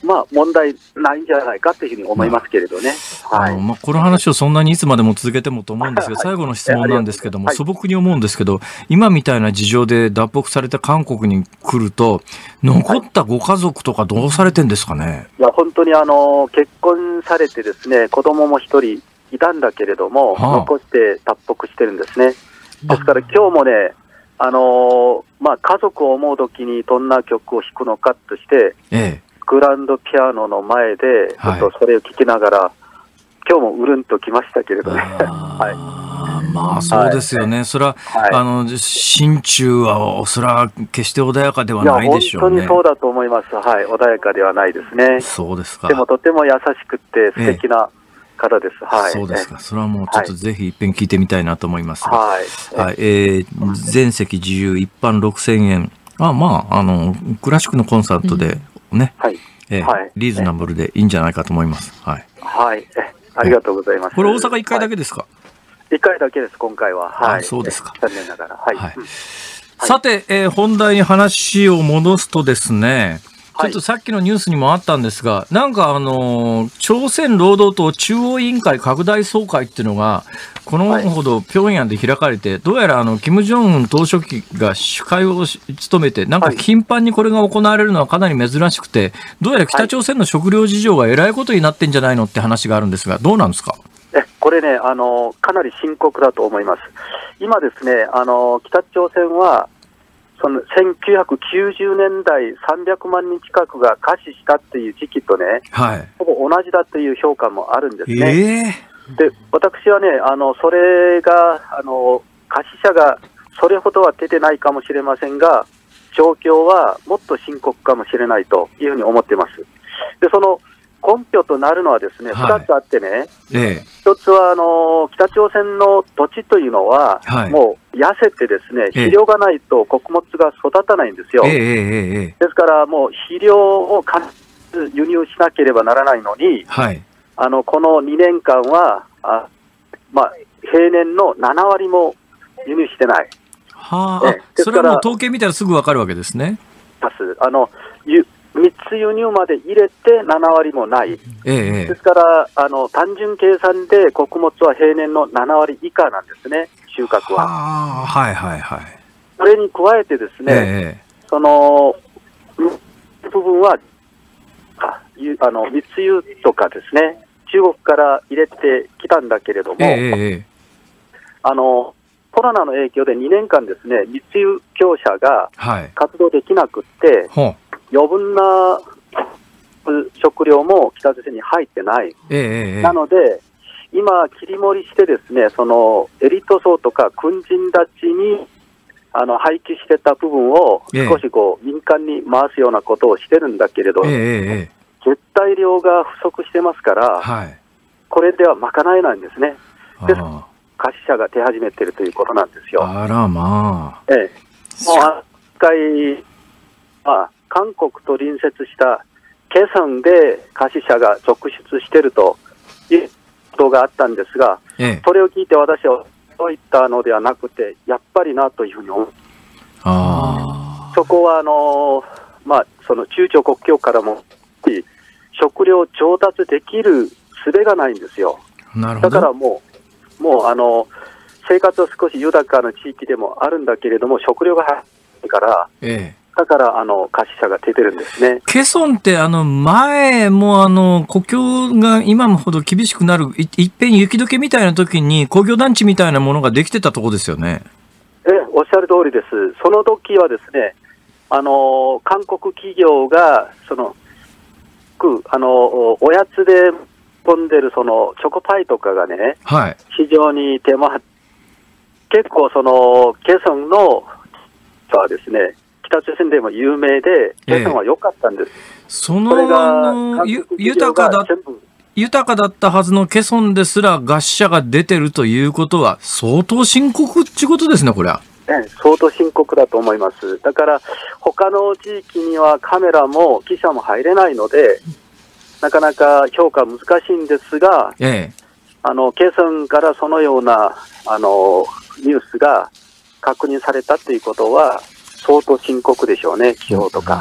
まあ、問題ないんじゃないかというふうに思いますけれどね。 まあはい、あのまあ、この話をそんなにいつまでも続けてもと思うんですけど、最後の質問なんですけども、はい、素朴に思うんですけど、今みたいな事情で脱北された韓国に来ると、残ったご家族とかどうされてんですかね。 いや、本当にあの結婚されてですね、子供も一人いたんだけれども、はあ、残して脱北してるんですね。ですから今日もね、あのーまあ、家族を思うときにどんな曲を弾くのかとして、ええ、グランドピアノの前でちょっとそれを聴きながら、はい、今日もうるんときましたけれどね。 はい、まあそうですよね。はい、それは、はい、あの心中はそれは決して穏やかではないでしょうね。 いや本当にそうだと思います。はい、穏やかではないですね。 そうですか。 でもとても優しくて素敵な、ええ方です。はい。 そうですか。それはもうちょっとぜひ一遍聞いてみたいなと思いますが。はい。はい、えー、全席自由一般ろくせんえん。あ、まあ、あの、クラシックのコンサートでね、うん、はい。えーはい、リーズナブルでいいんじゃないかと思います。はい。 はい。ありがとうございます。 これ大阪いっかいだけですか？ いっかいだけです、今回は。はい。 そうですか。 残念ながら。はい。はい、 さて、えー、本題に話を戻すとですね、ちょっとさっきのニュースにもあったんですが、なんかあの、朝鮮労働党中央委員会拡大総会っていうのが、このほど平壌で開かれて、どうやらあの、金正恩総書記が主会を務めて、なんか頻繁にこれが行われるのはかなり珍しくて、どうやら北朝鮮の食料事情がえらいことになってんじゃないのって話があるんですが、どうなんですか？ えこれね、あの、かなり深刻だと思います。今ですね、あの、北朝鮮は、そのせんきゅうひゃくきゅうじゅうねんだいさんびゃくまんにん近くが餓死したっていう時期とね、はい、ほぼ同じだという評価もあるんですね。えー、で私はね、あのそれがあの餓死者がそれほどは出てないかもしれませんが、状況はもっと深刻かもしれないというふうに思っています。でその根拠となるのはですね、はい、ふたつあってね、ええ、ひとつはあの北朝鮮の土地というのは、はい、もう痩せてですね、肥料がないと穀物が育たないんですよ。ええええ、ですからもう肥料を必ず輸入しなければならないのに、はい、あのこのにねんかんはあ、まあ、平年のななわりも輸入してない。 はあ、ええ、それはもう統計見たらすぐ分かるわけですね。 あのみっつ輸入まで入れてななわりもない、ええ、ですからあの単純計算で穀物は平年のななわり以下なんですね、収穫は。 ははいはいはい。 それに加えてですね、ええ、その部分はああの密輸とかですね、中国から入れてきたんだけれども、ええ、あのコロナの影響でにねんかんですね、密輸業者が活動できなくって、はい、余分な食料も北朝鮮に入ってない、ええ、なので、今、切り盛りしてですね、そのエリート層とか軍人たちにあの廃棄してた部分を少しこう、ええ、民間に回すようなことをしてるんだけれど、ええ、絶対量が不足してますから、はい、これでは賄えないんですね。です餓死者が出始めているということなんですよ。 あらまあ。 ええ、もうあっかい、まあ韓国と隣接したケソンで餓死者が続出しているということがあったんですが、ええ、それを聞いて私はそういったのではなくて、やっぱりなというふうに思う。あそこはあの、まあ、その中朝国境からも食料調達できる術がないんですよ。なるほど。だからもう、もうあの生活は少し豊かな地域でもあるんだけれども、食料が入ってから、ええ、だからあの餓死者が出てるんですね。 ケソンってあの前もあの国境が今ほど厳しくなるい、いっぺん雪解けみたいな時に工業団地みたいなものができてたところですよね。 えおっしゃる通りです。その時はですね、あの韓国企業がそのあのおやつで飛んでるそのチョコパイとかがね、はい、非常に手間結構そのケソンのはですね、北朝鮮でも有名で、ケソンは良かったんです。ええ、 その、あの、豊かだ、豊かだったはずのケソンですら餓死者が出てるということは、相当深刻ってことですね、これは。 ええ、相当深刻だと思います。だから、他の地域にはカメラも記者も入れないので、なかなか評価難しいんですが、ええ、あの、ケソンからそのような、あの、ニュースが確認されたということは、相当深刻でしょうね、気候とか。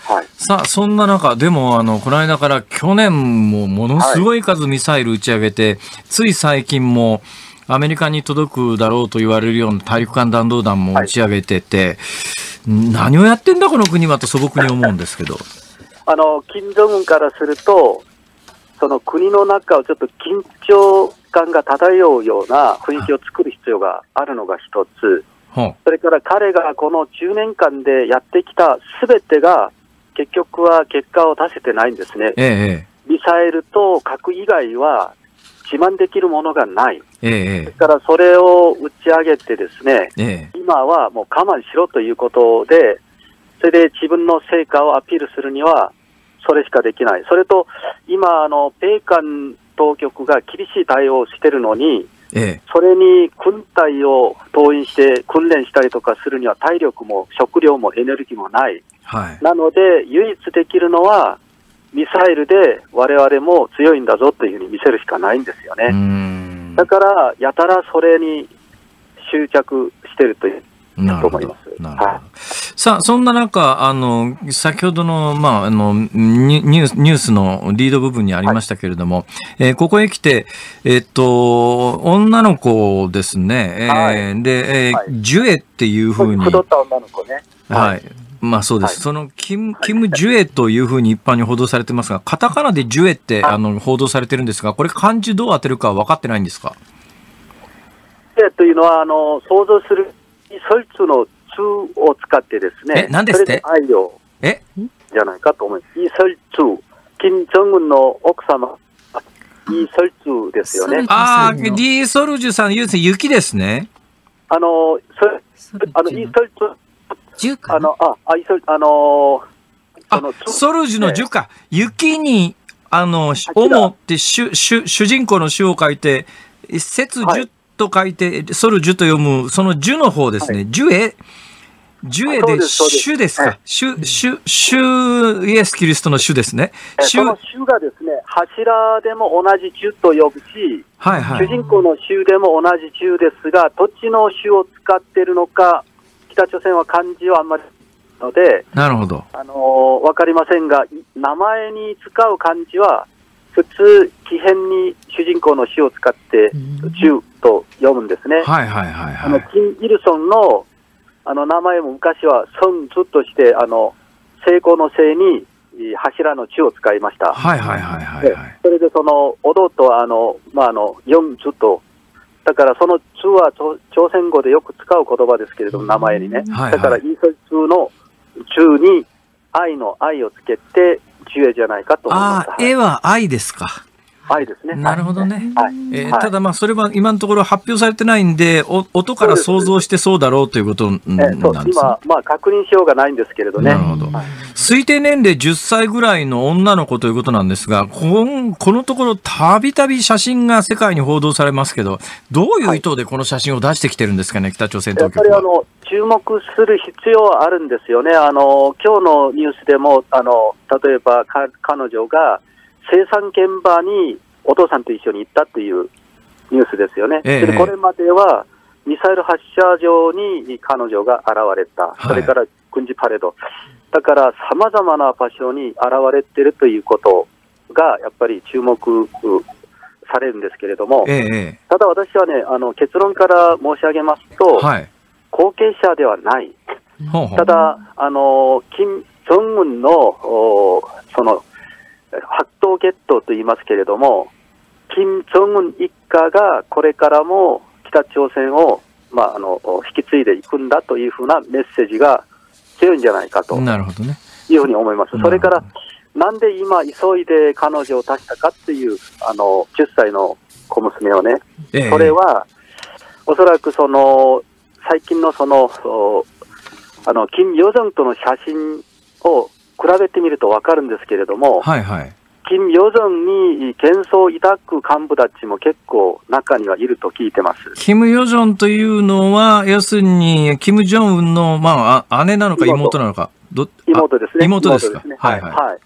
はい、 さあそんな中でもあのこの間から去年もものすごい数ミサイル打ち上げて、はい、つい最近もアメリカに届くだろうと言われるような大陸間弾道弾も打ち上げてて、はい、何をやってんだこの国はと素朴に思うんですけどあの金正恩からするとその国の中をちょっと緊張感が漂うような雰囲気を作る必要があるのが一つ、それから彼がこのじゅうねんかんでやってきたすべてが結局は結果を出せてないんですね、ええ、ミサイルと核以外は自慢できるものがない、ええ、それからそれを打ち上げてですね、ええ、今はもう我慢しろということで、それで自分の成果をアピールするにはそれしかできない。それと今あの米韓当局が厳しい対応をしているのに、ええ、それに軍隊を動員して訓練したりとかするには体力も食料もエネルギーもない、はい、なので唯一できるのはミサイルで我々も強いんだぞというふうに見せるしかないんですよね。うーん、だからやたらそれに執着しているというと思います。なるほど、はい、 さあそんな中あの先ほどの、まあ、あのニュース、ニュースのリード部分にありましたけれども、はい、えー、ここへ来て、えー、っと女の子ですね、えーはい、で、えーはい、ジュエっていうふうに太った女の子ね、 はい、はい、まあそうです、はい、そのキム、キムジュエというふうに一般に報道されてますが、カタカナでジュエって、はい、あの報道されてるんですが、これ漢字どう当てるか分かってないんですか？ ジュエというのはあの想像するソルツのツを使ってですね、 え、何ですって？ それで愛をえじゃないかと思います。イ・ソルツ、金正恩の奥様、イ・ソルツですよね。 ああ、リ・ソルジュさん、雪ですね。 あの、そあのイ・ソルツ、あの、あ、あ、イ・ソルあの、 あのソルジュの樹か、雪にあの主って主主主人公の主を書いて、節樹と書いて、ソルジュと読む、その樹の方ですね。樹へ、樹へで主ですか。主、主、主、イエス・キリストの主ですね。 その主がですね、柱でも同じ樹と呼ぶし、はいはい、主人公の主でも同じ樹ですが、土地の主を使っているのか、北朝鮮は漢字はあんまりので、 なるほど。 あのー、わかりませんが、名前に使う漢字は、普通、奇変に主人公の主を使って、樹と読むんですね。 はいはいはいはい。 あの、キム・イルソンの、あの、名前も昔は、ソンズとして、あの、成功のせいに、柱の樹を使いました。 はいはいはいはい、はい。 それで、その、弟は、あの、まあ、あの、ヨンズと、だからその樹は朝鮮語でよく使う言葉ですけれども、名前にね。はいはい、だから、イーソルツの樹に愛の愛をつけて、ジュエじゃないかと思います。 ああ、絵は愛ですか。 愛ですね。 なるほどね。 はいえーはい、ただまあそれは今のところ発表されてないんで、お音から想像してそうだろうということなんですね。えー、そう今まあ確認しようがないんですけれどね。 なるほど。はい、推定年齢じゅっさいぐらいの女の子ということなんですが、この、このところたびたび写真が世界に報道されますけど、どういう意図でこの写真を出してきてるんですかね、はい、北朝鮮当局は。 やっぱりあの注目する必要はあるんですよね。あの今日のニュースでもあの例えばか彼女が生産現場にお父さんと一緒に行ったというニュースですよね。ええ、でこれまではミサイル発射場に彼女が現れた、はい、それから軍事パレード、だからさまざまな場所に現れているということがやっぱり注目されるんですけれども、ええ、ただ私はね、あの結論から申し上げますと、はい、後継者ではない。ほうほうただあの金正恩のその発動ゲットと言いますけれども、金正恩一家がこれからも北朝鮮を、まあ、あの引き継いでいくんだというふうなメッセージが強いんじゃないかというふうに思います。それからなんで今急いで彼女を出したかっていうあのじゅっさいの小娘をね、ええ、それはおそらくその最近のそのあの金与正との写真を比べてみると分かるんですけれども、はいはい、金与正に幻想を抱く幹部たちも結構中にはいると聞いてます。 キム・ヨジョンというのは要するにキム・ジョンウンの、まあ、姉なのか妹なのかど妹ですね。 妹ですか。 妹ですね。はいはいはい、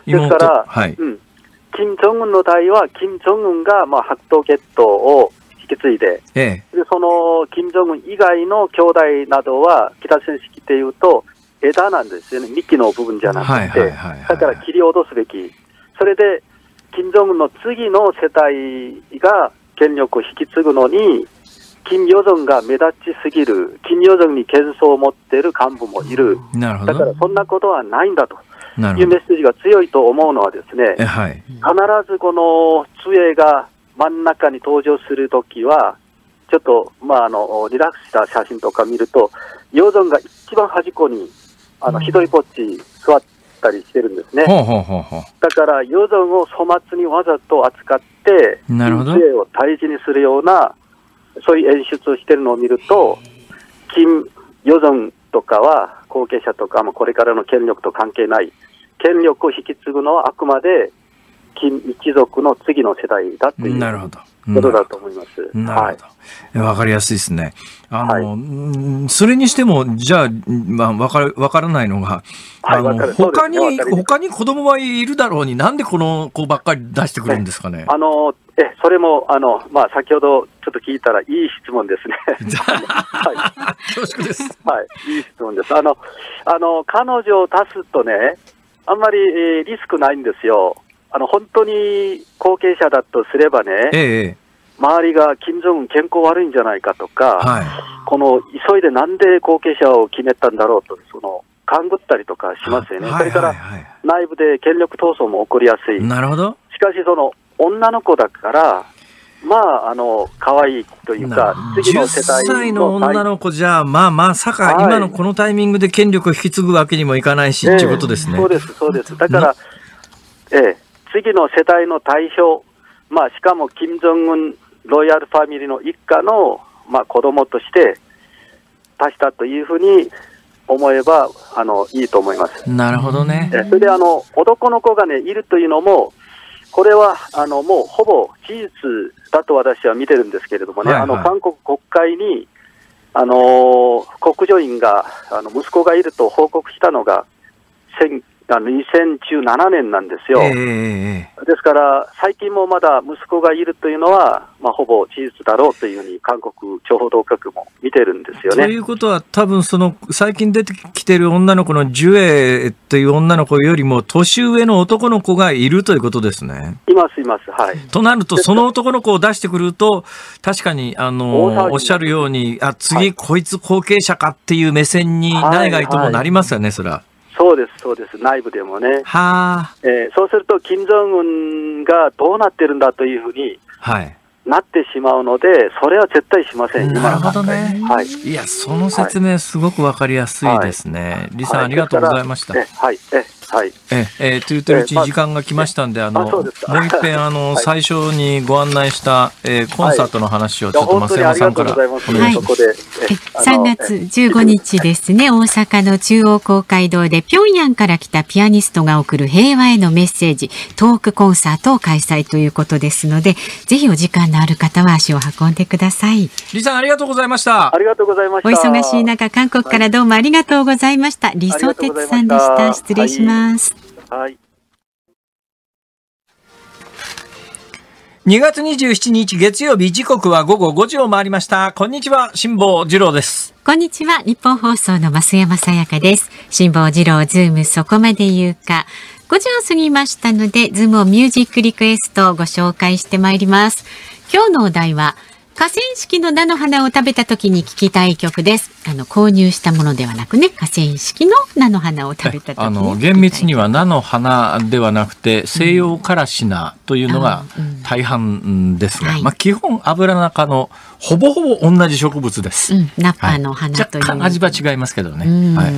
ですから、はいうん、金正恩の代は金正恩が、まあ、発動ゲットを引き継いで、ええ、でその金正恩以外の兄弟などは北朝鮮式でいうと枝なんですよね、幹の部分じゃなくて、だから切り落とすべき、それで金正恩の次の世代が権力を引き継ぐのに、金与正が目立ちすぎる、金与正に喧騒を持っている幹部もいる、 なるほど。 だからそんなことはないんだというメッセージが強いと思うのはですね、はい、必ずこの杖が真ん中に登場するときは、ちょっと、まあ、あのリラックスした写真とか見ると、与正が一番端っこにあの、うん、一人ぽっち座ったりしてるんですね。ほうほうほうほう。だから与正を粗末にわざと扱って、杖を大事にするような、そういう演出をしているのを見ると、金与正とかは後継者とかもこれからの権力と関係ない、権力を引き継ぐのはあくまで金一族の次の世代だということだと思います。 なるほど。はい、わかりやすいですね。あの、はい、それにしても、じゃあ、まあ、わかる、わからないのが、あの、はい、他に、ね、他に子供はいるだろうに、なんでこの子ばっかり出してくるんですかね。 あの、え、それも、あの、まあ、先ほどちょっと聞いたら、いい質問ですね。 はい。恐縮です。 はい。いい質問です。あの、あの、彼女を足すとね、あんまり、えー、リスクないんですよ。あの、本当に後継者だとすればね、ええ、周りが金正恩健康悪いんじゃないかとか、はい、この急いでなんで後継者を決めたんだろうと、その勘ぐったりとかしますよね。それから内部で権力闘争も起こりやすい。 なるほど。 しかしその女の子だから、まあ、あの、可愛いというか、 次の世代の。じゅっさいの女の子じゃ、まあまさか、はい、今のこのタイミングで権力を引き継ぐわけにもいかないし、っていうことですね。 そうです、そうです。だから、ええ、次の世代の代表、まあ、しかも金正恩ロイヤルファミリーの一家の、まあ、子供として足したというふうに思えばあのいいと思います。 なるほどね。 それであの男の子が、ね、いるというのも、これはあのもうほぼ事実だと私は見てるんですけれどもね、はいはい、あの韓国国会にあの国女院があの息子がいると報告したのがあのにせんじゅうななねんなんですよ、えー、ですから最近もまだ息子がいるというのは、まあ、ほぼ事実だろうというふうに韓国情報当局も見てるんですよね。 ということは多分その最近出てきている女の子のジュエという女の子よりも年上の男の子がいるということですね。 いますいます、はい。 となるとその男の子を出してくると確かにあのおっしゃるように、あ次、はい、こいつ後継者かっていう目線に内外ともなりますよね、はいはい、それは。 そうです、そうです、内部でもね。はえー、そうすると、金正恩がどうなってるんだというふうになってしまうので、それは絶対しません。 なるほどね。はい、いや、その説明、すごくわかりやすいですね。はい、李さん、はい、ありがとうございました。 はい、えはい、 ええー、というとうちに時間が来ましたんで、あのもう一遍あの、はい、最初にご案内した、えー、コンサートの話をちょっと増山さんからお願いします。 さんがつじゅうごにちですね、大阪の中央公会堂で平壌から来たピアニストが送る平和へのメッセージトークコンサートを開催ということですので、ぜひお時間のある方は足を運んでください。 李さん、ありがとうございました。 ありがとうございました。 お忙しい中、韓国からどうもありがとうございました。李相哲さんでした。失礼します。はいはい、 にがつにじゅうしちにち月曜日、時刻はごごごじを回りました。こんにちは、辛坊治郎です。 こんにちは、日本放送の増山さやかです。辛坊治郎ズームそこまで言うか。ごじを過ぎましたので、ズームをミュージックリクエストをご紹介してまいります。今日のお題は河川敷の菜の花を食べた時に聞きたい曲です。あの購入したものではなくね、河川敷の菜の花を食べた時に、あの厳密には菜の花ではなくて西洋からし菜というのが大半ですが、うんうん、まあ、基本油中のほぼほぼ同じ植物です、うん、 ナッパの花という、 はい、若干味は違いますけどね、 はい、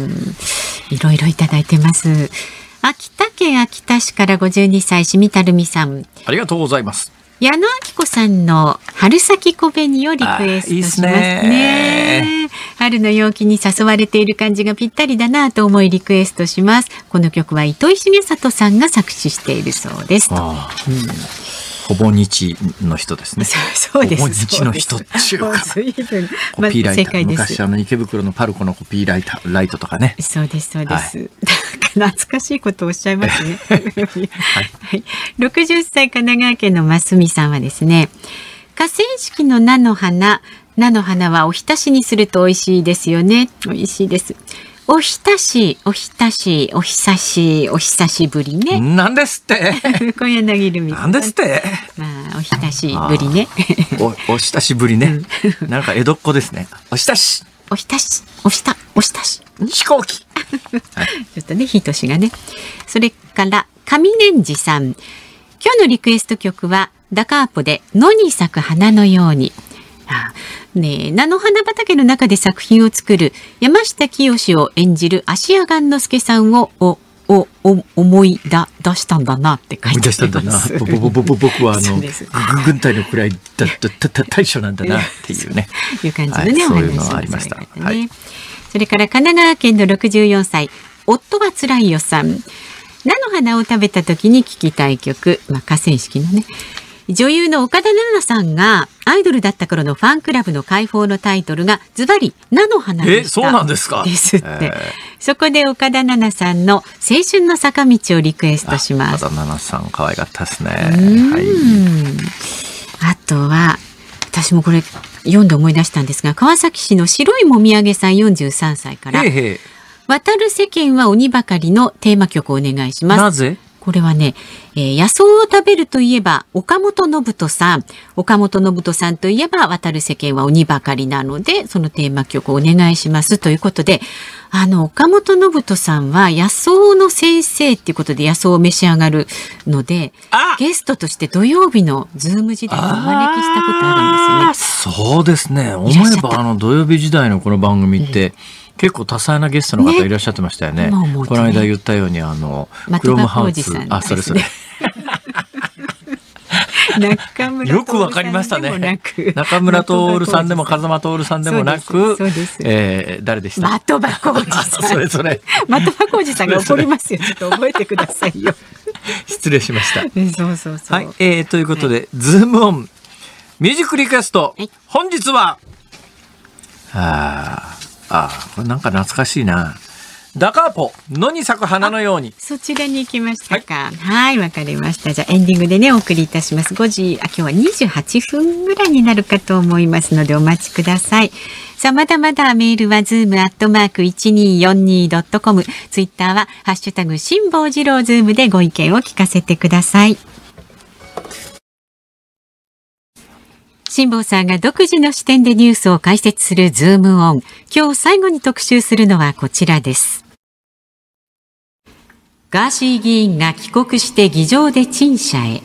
いろいろいただいてます。秋田県秋田市からごじゅうにさい、しみたるみさん、 ありがとうございます。 矢野明子さんの春咲小紅をリクエストしますね。春の陽気に誘われている感じがぴったりだなと思いリクエストします。この曲は糸井重里さんが作詞しているそうです。あ、うん、 ほぼ日の人ですね。 そうです。 ほぼ日の人っていうか。コピーライター、昔あの池袋のパルコのコピーライターライトとかね。 そうですそうです。はい、懐かしいことをおっしゃいますね。はい、ろくじゅっさい、神奈川県のますみさんはですね、河川敷の菜の花、菜の花はおひたしにすると美味しいですよね。美味しいです。 おひたし、おひたし、お久し、お久しぶりね。 なんですって。 小柳ルミさん。なんですって。 まあ、おひたしぶりね。 お、お親しぶりね。なんか江戸っ子ですね。おひたし。 おひたし、おひた、おひたし。 飛行機。 はい、ちょっとね、ひとしがね。それから、上年次さん。今日のリクエスト曲は、ダカーポで野に咲く花のように。あねえ、菜の花畑の中で作品を作る山下清を演じる芦屋雁之助さんをおおお思いだ出したんだなって書いてあります。 僕はあの軍隊のくらいだった大将なんだなっていうね。 いう感じのね、 はい、そういうのありました。はい、 それから神奈川県のろくじゅうよんさい、夫はつらいよさん。菜の花を食べた時に聴きたい曲、まあ河川敷のね。女優の岡田奈々さんがアイドルだった頃のファンクラブの開放のタイトルがズバリ菜の花でした。 え、そうなんですか。 ですって。えー、そこで岡田奈々さんの青春の坂道をリクエストします。 岡田奈々さん可愛かったですね。はい。 あとは私もこれ読んで思い出したんですが、川崎市の白いもみあげさんよんじゅうさんさいから。へーへー、渡る世間は鬼ばかりのテーマ曲をお願いします。 なぜ？ これはね、えー、野草を食べるといえば岡本信人さん、岡本信人さんといえば渡る世間は鬼ばかりなので、そのテーマ曲をお願いしますということで、あの岡本信人さんは野草の先生っていうことで野草を召し上がるので、ゲストとして土曜日のズーム時代にお招きしたことあるんですよね。そうですね。思えばあの土曜日時代のこの番組って、うん、結構多彩なゲストの方いらっしゃってましたよね。ね、この間言ったようにあのクロムハウス、ね、あ、それそれ。 中村よくわかりましたね。中村徹さんでも風間徹さんでもなく、えー、誰でした？ 的場浩二さん。 それそれ。 的場浩二さんが怒りますよ。ちょっと覚えてくださいよ。 失礼しました。 そうそうそう。 はい、えー、ということで、はい、ズームオンミュージックリクエスト、はい、本日はああ、これなんか懐かしいな。ダカーポ野に咲く花のように。 そちらに行きましたか。はい、わ、はい、かりました。じゃあエンディングでねお送りいたします。ごじ、あ、今日はにじゅうはっぷんぐらいになるかと思いますのでお待ちください。さあ、まだまだメールはズームアットマーク いちにーよんにードットコム、ツイッターはハッシュタグ辛坊治郎ズームでご意見を聞かせてください。辛坊さんが独自の視点でニュースを解説するズームオン。今日最後に特集するのはこちらです。ガーシー議員が帰国して議場で陳謝へ。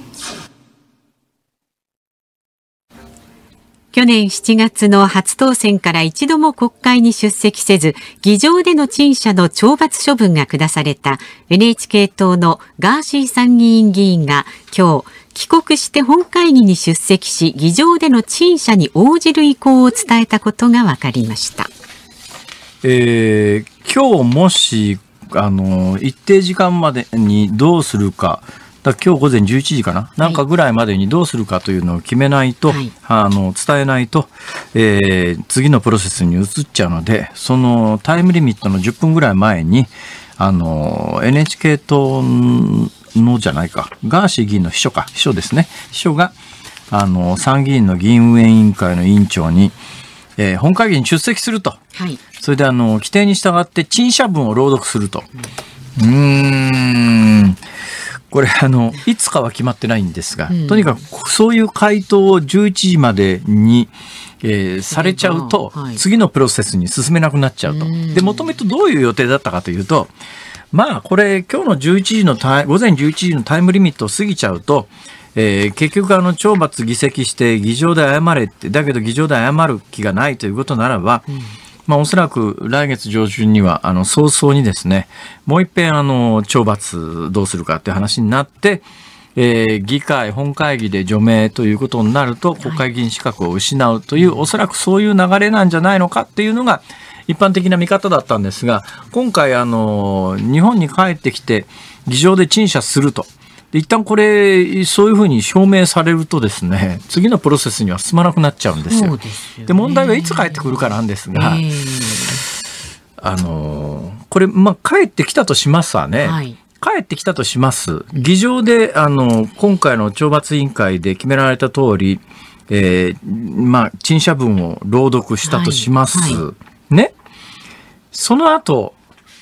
去年しちがつの初当選から一度も国会に出席せず、議場での陳謝の懲罰処分が下された エヌエイチケー 党のガーシー参議院議員が今日、帰国して本会議に出席し、議場での陳謝に応じる意向を伝えたことが分かりました。 えー、今日もしあの一定時間までにどうするか、だ今日午前じゅういちじかな、はい、なんかぐらいまでにどうするかというのを決めないと、はい、あの伝えないと、えー、次のプロセスに移っちゃうので、そのタイムリミットのじゅっぷんぐらい前にあの エヌエイチケー 党のじゃないか、ガーシー議員の秘書か、秘書ですね、秘書があの参議院の議員運営委員会の委員長に、えー、本会議に出席すると、はい、それであの規定に従って陳謝文を朗読すると、うん、うーんこれあのいつかは決まってないんですが、うん、とにかくそういう回答をじゅういちじまでに、えー、されちゃうと、はい、次のプロセスに進めなくなっちゃうと。で、もともとどういう予定だったかというと、まあこれ今日のじゅういちじのタイ午前じゅういちじのタイムリミットを過ぎちゃうと、えー、結局あの懲罰議席して議場で謝れって、だけど議場で謝る気がないということならば、うん、まあ、おそらく来月上旬にはあの早々にですね、もう一遍あの懲罰どうするかっていう話になって、えー、議会本会議で除名ということになると国会議員資格を失うという、おそらくそういう流れなんじゃないのかっていうのが一般的な見方だったんですが、今回あの日本に帰ってきて議場で陳謝すると。で一旦これそういうふうに証明されるとですね、次のプロセスには進まなくなっちゃうんですよ。そうですよね。で問題はいつ帰ってくるかなんですが、えー、あのこれまあ帰ってきたとしますわね、はい、帰ってきたとします。議場であの今回の懲罰委員会で決められた通り、えー、まあ陳謝文を朗読したとします、はいはい、ね。その後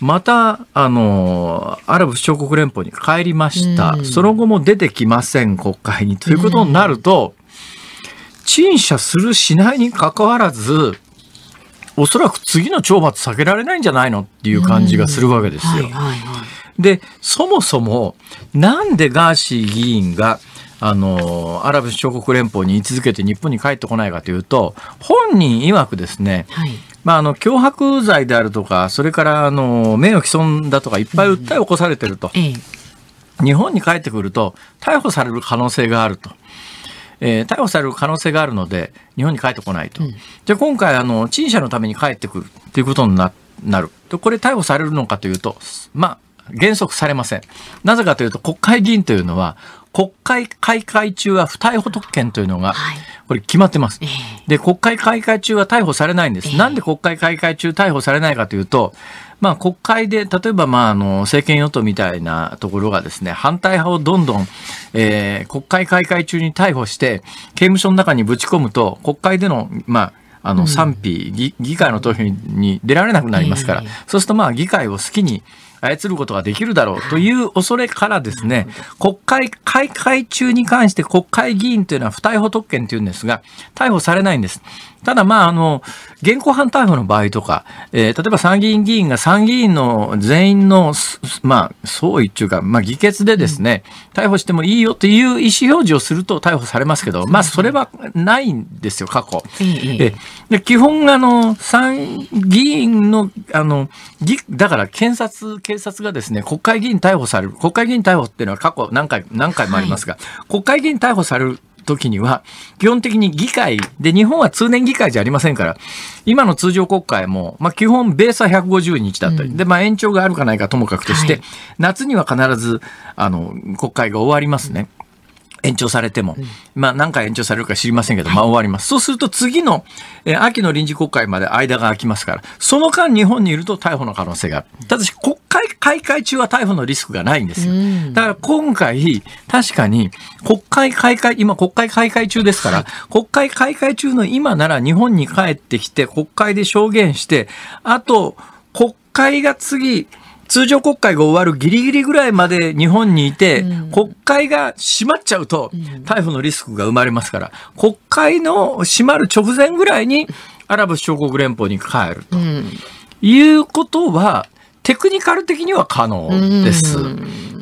またあのアラブ首長国連邦に帰りました、うん、その後も出てきません国会にということになると、うん、陳謝するしないにかかわらずおそらく次の懲罰避けられないんじゃないのっていう感じがするわけですよ。でそもそもなんでガーシー議員があのアラブ首長国連邦に居続けて日本に帰ってこないかというと、本人曰くですね、はい、まあ、あの脅迫罪であるとか、それからあの名誉毀損だとかいっぱい訴えを起こされてると、うんええ、日本に帰ってくると逮捕される可能性があると、えー、逮捕される可能性があるので日本に帰ってこないと、うん、じゃあ今回あの陳謝のために帰ってくるということに な, なると、これ逮捕されるのかというと、まあ原則されません。なぜかというと、国会議員というのは国会開会中は不逮捕特権というのがこれ決まってます。で国会開会中は逮捕されないんです。なんで国会開会中逮捕されないかというと、まあ、国会で例えばまああの政権与党みたいなところがですね、反対派をどんどん、えー、国会開会中に逮捕して刑務所の中にぶち込むと、国会でのまああの賛否、議、議会の投票に出られなくなりますから、そうするとまあ議会を好きに操ることができるだろうという恐れからですね、国会開会中に関して国会議員というのは不逮捕特権というんですが、逮捕されないんです。ただまああの現行犯逮捕の場合とか、えー、例えば参議院議員が参議院の全員のまあ総意というか、まあ、議決でですね、逮捕してもいいよという意思表示をすると逮捕されますけど、まあそれはないんですよ過去。えで基本あの参議院のあのだから検察警察がですね、国会議員逮捕される、国会議員逮捕っていうのは過去何回何回もありますが、はい、国会議員逮捕される時には基本的に議会で、日本は通年議会じゃありませんから、今の通常国会も、まあ、基本ベースはひゃくごじゅうにちだったり、うん、で、まあ、延長があるかないかともかくとして、はい、夏には必ずあの国会が終わりますね。延長されても、うん、まあ何回延長されるか知りませんけど、まあ終わります。そうすると次の、えー、秋の臨時国会まで間が空きますから、その間日本にいると逮捕の可能性がある。ただし国会開会中は逮捕のリスクがないんですよ。だから今回確かに国会開会、今国会開会中ですから、はい、国会開会中の今なら日本に帰ってきて国会で証言して、あと国会が次通常国会が終わるギリギリぐらいまで日本にいて、うん、国会が閉まっちゃうと逮捕のリスクが生まれますから、国会の閉まる直前ぐらいにアラブ首長国連邦に帰ると、うん、いうことはテクニカル的には可能です。うん、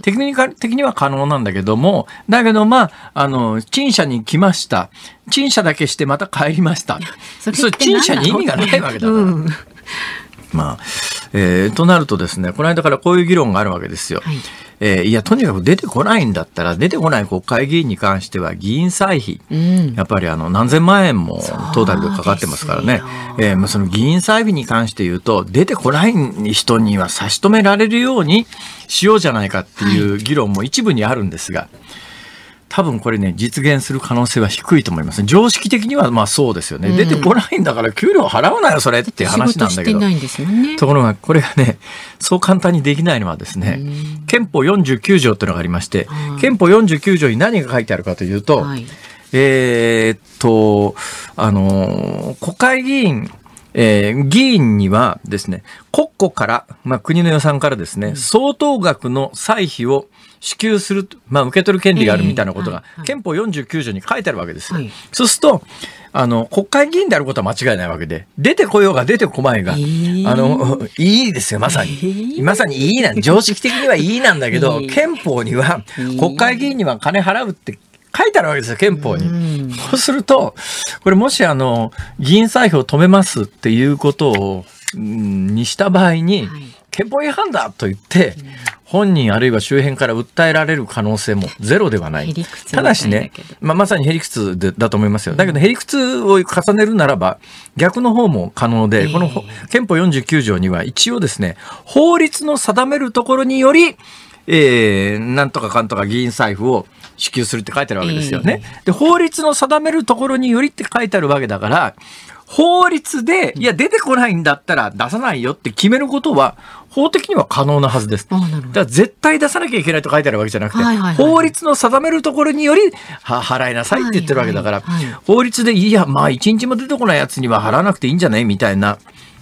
テクニカル的には可能なんだけども、だけどまあ、あの、陳謝に来ました。陳謝だけしてまた帰りました。それ陳謝に意味がないわけだから。うんまあえー、となるとですね、この間からこういう議論があるわけですよ。はいえー、いやとにかく出てこないんだったら、出てこない国会議員に関しては議員歳費、うん、やっぱりあの何千万円もトータルでかかってますからね、えーまあ、その議員歳費に関して言うと、出てこない人には差し止められるようにしようじゃないかっていう議論も一部にあるんですが、はい多分これね実現する可能性は低いと思います。常識的にはまあそうですよね、うん、出てこないんだから給料払うなよそれっていう話なんだけど、ね、ところがこれがねそう簡単にできないのはですね、うん、憲法よんじゅうきゅうじょうというのがありまして、うん、憲法よんじゅうきゅうじょうに何が書いてあるかというと、はい、えー、っとあの国会議員えー、議員にはですね国庫から、まあ、国の予算からですね、うん、相当額の歳費を支給する、まあ、受け取る権利があるみたいなことが、えーはい、憲法よんじゅうきゅうじょうに書いてあるわけですよ、はい、そうするとあの国会議員であることは間違いないわけで、出てこようが出てこまいが、えー、あのいいですよまさに、えー、まさにいいなん常識的にはいいなんだけど、えー、憲法には国会議員には金払うって書いてあるわけですよ憲法に、うん、そうするとこれもしあの議員歳費を止めますっていうことを、うん、にした場合に、はい、憲法違反だと言って、うん、本人あるいは周辺から訴えられる可能性もゼロではない。ただしね、まあ、まさにへりくつでだと思いますよ。だけどへりくつを重ねるならば逆の方も可能で、この憲法よんじゅうきゅうじょうには一応ですね法律の定めるところによりえー、なんとかかんとか議員歳費を支給するって書いてあるわけですよね。で法律の定めるところによりって書いてあるわけだから、法律でいや出てこないんだったら出さないよって決めることは法的には可能なはずです。だから絶対出さなきゃいけないと書いてあるわけじゃなくて、はいはいはい、法律の定めるところによりは払いなさいって言ってるわけだから、はいはいはい、法律でいやまあ一日も出てこないやつには払わなくていいんじゃないみたいな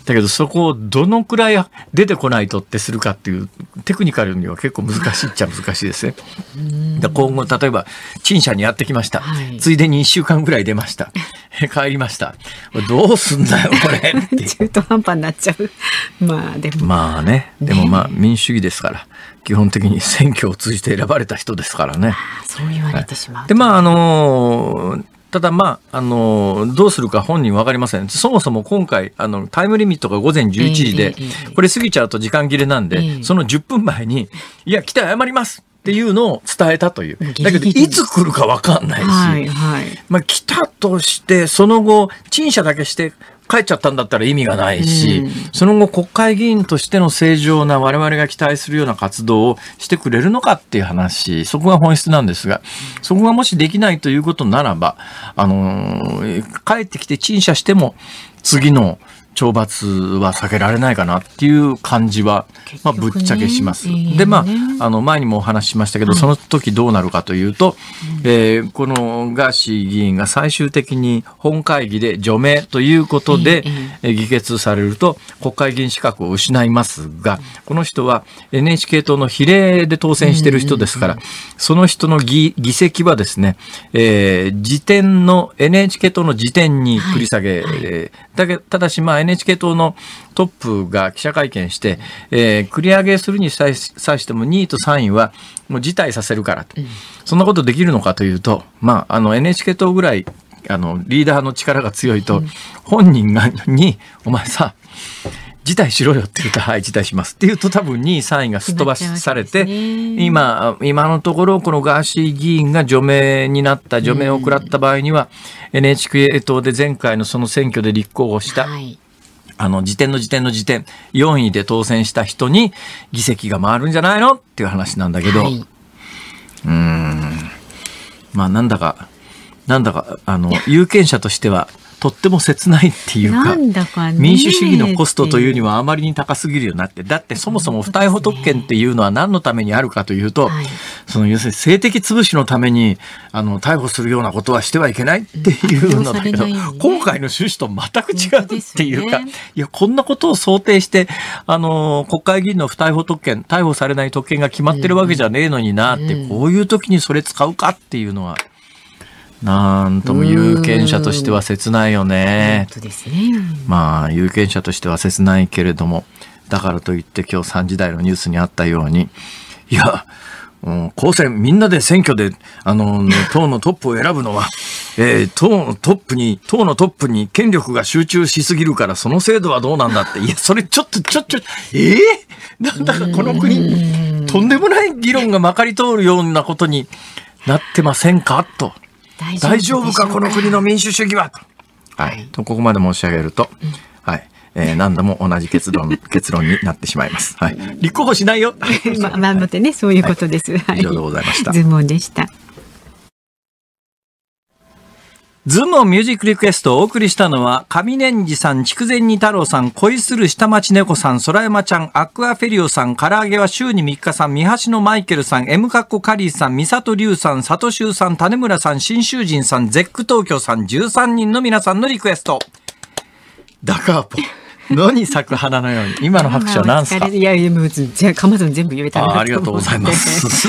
だけどそこをどのくらい出てこないとってするかっていうテクニカルには結構難しいっちゃ難しいですね。で今後例えば陳謝にやってきました、はい、ついでにいっしゅうかんぐらい出ました帰りました、どうすんだよこれって中途半端になっちゃう。まあでもまあね、でもまあ民主主義ですから基本的に選挙を通じて選ばれた人ですからね。 そう言われてしまう、 はい、でまああのーただまあ、あのどうするか本人分かりません。そもそも今回あのタイムリミットがごぜんじゅういちじで、えー、これ過ぎちゃうと時間切れなんで、えー、そのじゅっぷんまえにいや来て謝りますっていうのを伝えたという。だけどいつ来るか分かんないし、はいはい、まあ、来たとしてその後陳謝だけして帰っちゃったんだったら意味がないし、うん、その後国会議員としての正常な我々が期待するような活動をしてくれるのかっていう話、そこが本質なんですが、そこがもしできないということならば、あのー、帰ってきて陳謝しても次の懲罰は避けられないかなっていう感じは、まあ、ぶっちゃけします。で、まあ、あの前にもお話ししましたけど、その時どうなるかというと、うん、えー、このガーシー議員が最終的に本会議で除名ということで、えー、議決されると国会議員資格を失いますが、この人は エヌエイチケー 党の比例で当選している人ですから、その人の 議, 議席はですね、えー、時点の エヌエイチケー 党の時点に繰り下げ、はいはい、だけただしまあエヌエイチケー 党のトップが記者会見して、えー、繰り上げするに際してもにいとさんいはもう辞退させるからと、うん、そんなことできるのかというと、まあ、あの エヌエイチケー 党ぐらいあのリーダーの力が強いと、うん、本人がにお前さ辞退しろよって言うとはい辞退しますって言うと多分にいさんいがすっ飛ばされて、ね、今今のところこのガーシー議員が除名になった除名を食らった場合には、うん、エヌエイチケー 党で前回のその選挙で立候補した、はい、あの時点の時点の時点よんいで当選した人に議席が回るんじゃないのっていう話なんだけど、はい、うーんまあなんだかなんだかあの有権者としてはとっても切ないっていう か, か民主主義のコストというにはあまりに高すぎるようになって、だってそもそも不逮捕特権っていうのは何のためにあるかというと、はい、その要するに性的潰しのためにあの逮捕するようなことはしてはいけないっていうのだけど、うんね、今回の趣旨と全く違うっていうか、ね、いやこんなことを想定してあの国会議員の不逮捕特権逮捕されない特権が決まってるわけじゃねえのになって、うん、こういう時にそれ使うかっていうのはなんとも有権者としては切ないよね。 本当ですね。 まあ有権者としては切ないけれども、だからといって今日さんじ台のニュースにあったように、いや、うん、公選みんなで選挙であの党のトップを選ぶのは、えー、党のトップに党のトップに権力が集中しすぎるからその制度はどうなんだって、いやそれちょっとちょっとえー、なんだかこの国とんでもない議論がまかり通るようなことになってませんかと。大丈夫かこの国の民主主義はと、はい、とここまで申し上げると、うん、はい、えー、何度も同じ結論結論になってしまいます。はい、立候補しないよ。 まあ、まあ、待ってね、そういうことです。 はい、以上でございました。 ズームオンでした。 ズームオンミュージックリクエストをお送りしたのは上年次さん、筑前煮太郎さん、恋する下町猫さん、空山ちゃん、アクアフェリオさん、唐揚げは週にみっかさん、三橋のマイケルさん、M カッコカリーさん、三里龍さん、佐藤修さん、種村さん、新州人さん、ゼック東京さん、じゅうさんにんの皆さんのリクエスト。ダカーポ野に咲く花のように。今の拍手は何ですか？ いやいや、もうじゃかまずに全部言えたら。 ありがとうございます。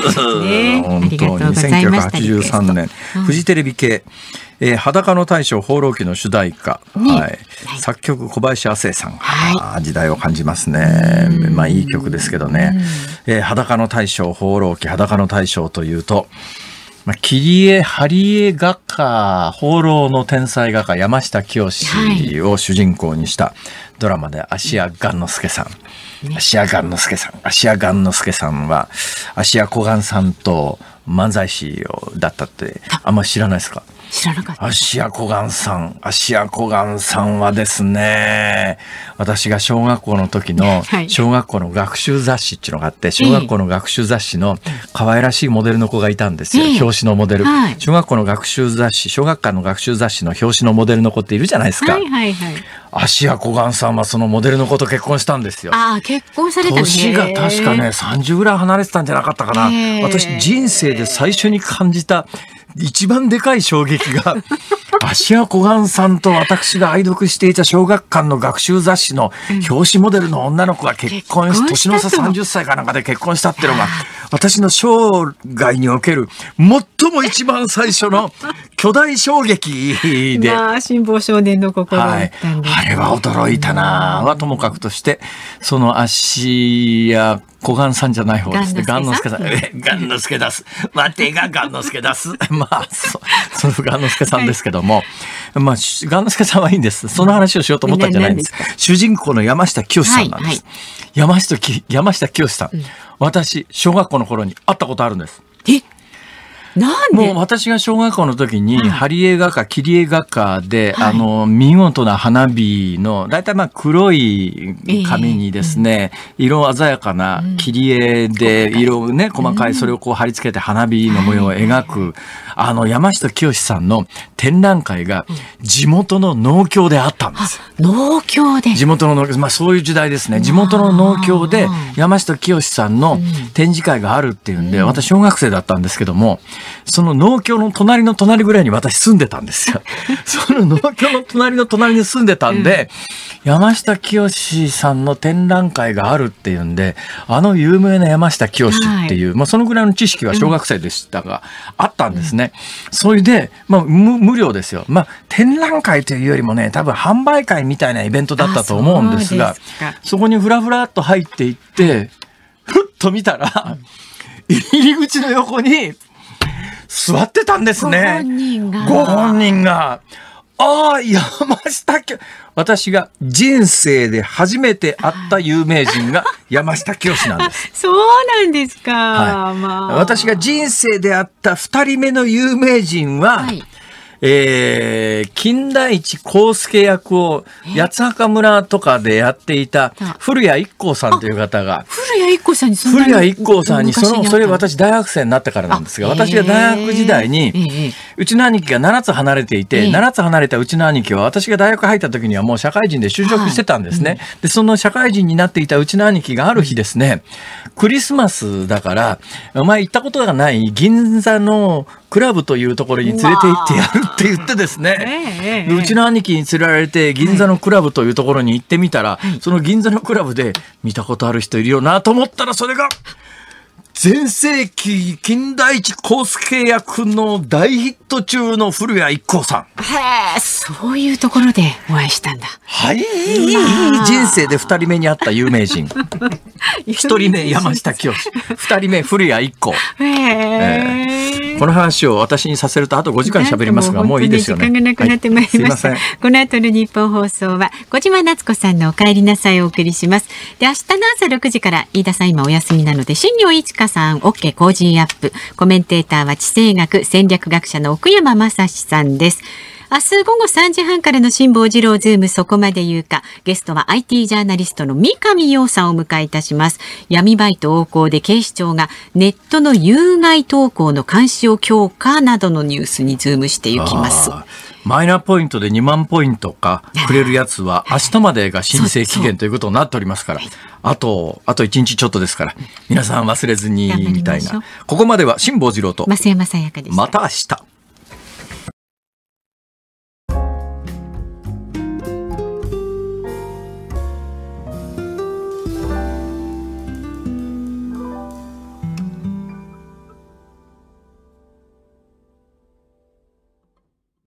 ね、 本当にせんきゅうひゃくはちじゅうさんねん、うん、フジテレビ系、えー、裸の大将放浪記の主題歌、ね、はいはい、作曲小林亜生さん、はい、時代を感じますね。まあいい曲ですけどね、えー、裸の大将放浪記、裸の大将というと、まあ、切り絵貼り絵画家、放浪の天才画家山下清を主人公にしたドラマで、芦屋雁之助さん、芦屋雁之助さん芦屋雁之助さんは芦屋小雁さんと漫才師だったってあんまり知らないですか？ 知らなかった。 芦屋小雁さん、芦屋小雁さんはですね、私が小学校の時の小学校の学習雑誌っていうのがあって、小学校の学習雑誌の可愛らしいモデルの子がいたんですよ。表紙のモデル、はい、小学校の学習雑誌、小学館の学習雑誌の表紙のモデルの子っているじゃないですか。 はいはいはい。 芦屋小雁さんはそのモデルの子と結婚したんですよ。 ああ、結婚されたんですね。 年が確かねさんじゅうぐらい離れてたんじゃなかったかな。私人生で最初に感じた一番でかい衝撃が芦屋小雁さんと私が愛読していた小学館の学習雑誌の表紙モデルの女の子が結婚し、年の差さんじゅっさいかなんかで結婚したっていうのが、私の生涯における最も一番最初の巨大衝撃で、 まあ、辛抱少年の心だったんです、 はい、あれは驚いたなはともかくとして、その芦屋小雁さんじゃない方ですね。雁之助さん。雁之助出す。待てが雁之助出す。まあ、そ, その雁之助さんですけども、はい、まあ、雁之助さんはいいんです。その話をしようと思ったんじゃないんです。主人公の山下清さんなんです。はいはい、山下き、山下清さん、うん。私、小学校の頃に会ったことあるんです。 えなんでもう私が小学校の時に貼り絵画家、切り絵画家で、はい、あの見事な花火のだいたいまあ黒い紙にですね、えー、色鮮やかな切り絵で色ね細かいそれをこう貼り付けて花火の模様を描く、うん、あの山下清さんの展覧会が地元の農協であったんです。 農協で地元の農協、まあそういう時代ですね。地元の農協で山下清さんの展示会があるっていうんで、私小学生だったんですけども。その農協の隣の隣ぐらいに私住んでたんですよ。その農協の隣の隣に住んでたんで、うん、山下清さんの展覧会があるっていうんで、あの有名な山下清っていう、はい、まあそのぐらいの知識は小学生でしたが、うん、あったんですね。それで、まあ無、無料ですよ。まあ展覧会というよりもね、多分販売会みたいなイベントだったと思うんですが、そ, そこにふらふらっと入っていって、ふっと見たら、入り口の横に、座ってたんですね。 ご本人が。 ご本人が。ああ、山下清。私が人生で初めて会った有名人が山下清なんです。 そうなんですか。 はいまあ、 私が人生で会った二人目の有名人は、はい、えー、金田一耕助役を八幡村とかでやっていた古谷一行さんという方が、 古谷一行さんにそんな古谷一行さんにそのそれ私大学生になってからなんですが、私が大学時代にうちの兄貴がななつ離れていて、ななつ離れたうちの兄貴は私が大学入った時にはもう社会人で就職してたんですね、はい、でその社会人になっていたうちの兄貴がある日ですね、クリスマスだからお前行ったことがない銀座のクラブというところに連れて行ってやるって言ってですね、うちの兄貴に連れられて銀座のクラブというところに行ってみたら、その銀座のクラブで見たことある人いるよなと思ったら、それが全盛期金田一耕助役の大ヒット中の古谷一行さん。 へえ、そういうところでお会いしたんだ。 はい、人生で二人目に会った有名人。一人目山下清、二人目古谷一行。へえー、この話を私にさせるとあとごじかん喋りますが、もういいですよね。 時間がなくなってまいりました。はい、この後の日本放送は小島夏子さんのお帰りなさいをお送りします。で、明日の朝ろくじから飯田さん今お休みなので、新業一華さん OK 工事アップ、コメンテーターは地政学戦略学者の奥山正史さんです。明日午後さんじはんからの辛坊治郎ズームそこまで言うか、ゲストは アイティー ジャーナリストの三上洋さんをお迎えいたします。闇バイト横行で警視庁がネットの有害投稿の監視を強化などのニュースにズームしていきます。 マイナポイントでにまんポイントかくれるやつは明日までが申請期限ということになっておりますから、あとあといちにちちょっとですから皆さん忘れずにみたいな。ここまでは辛坊治郎と増山さやかでした。 また明日。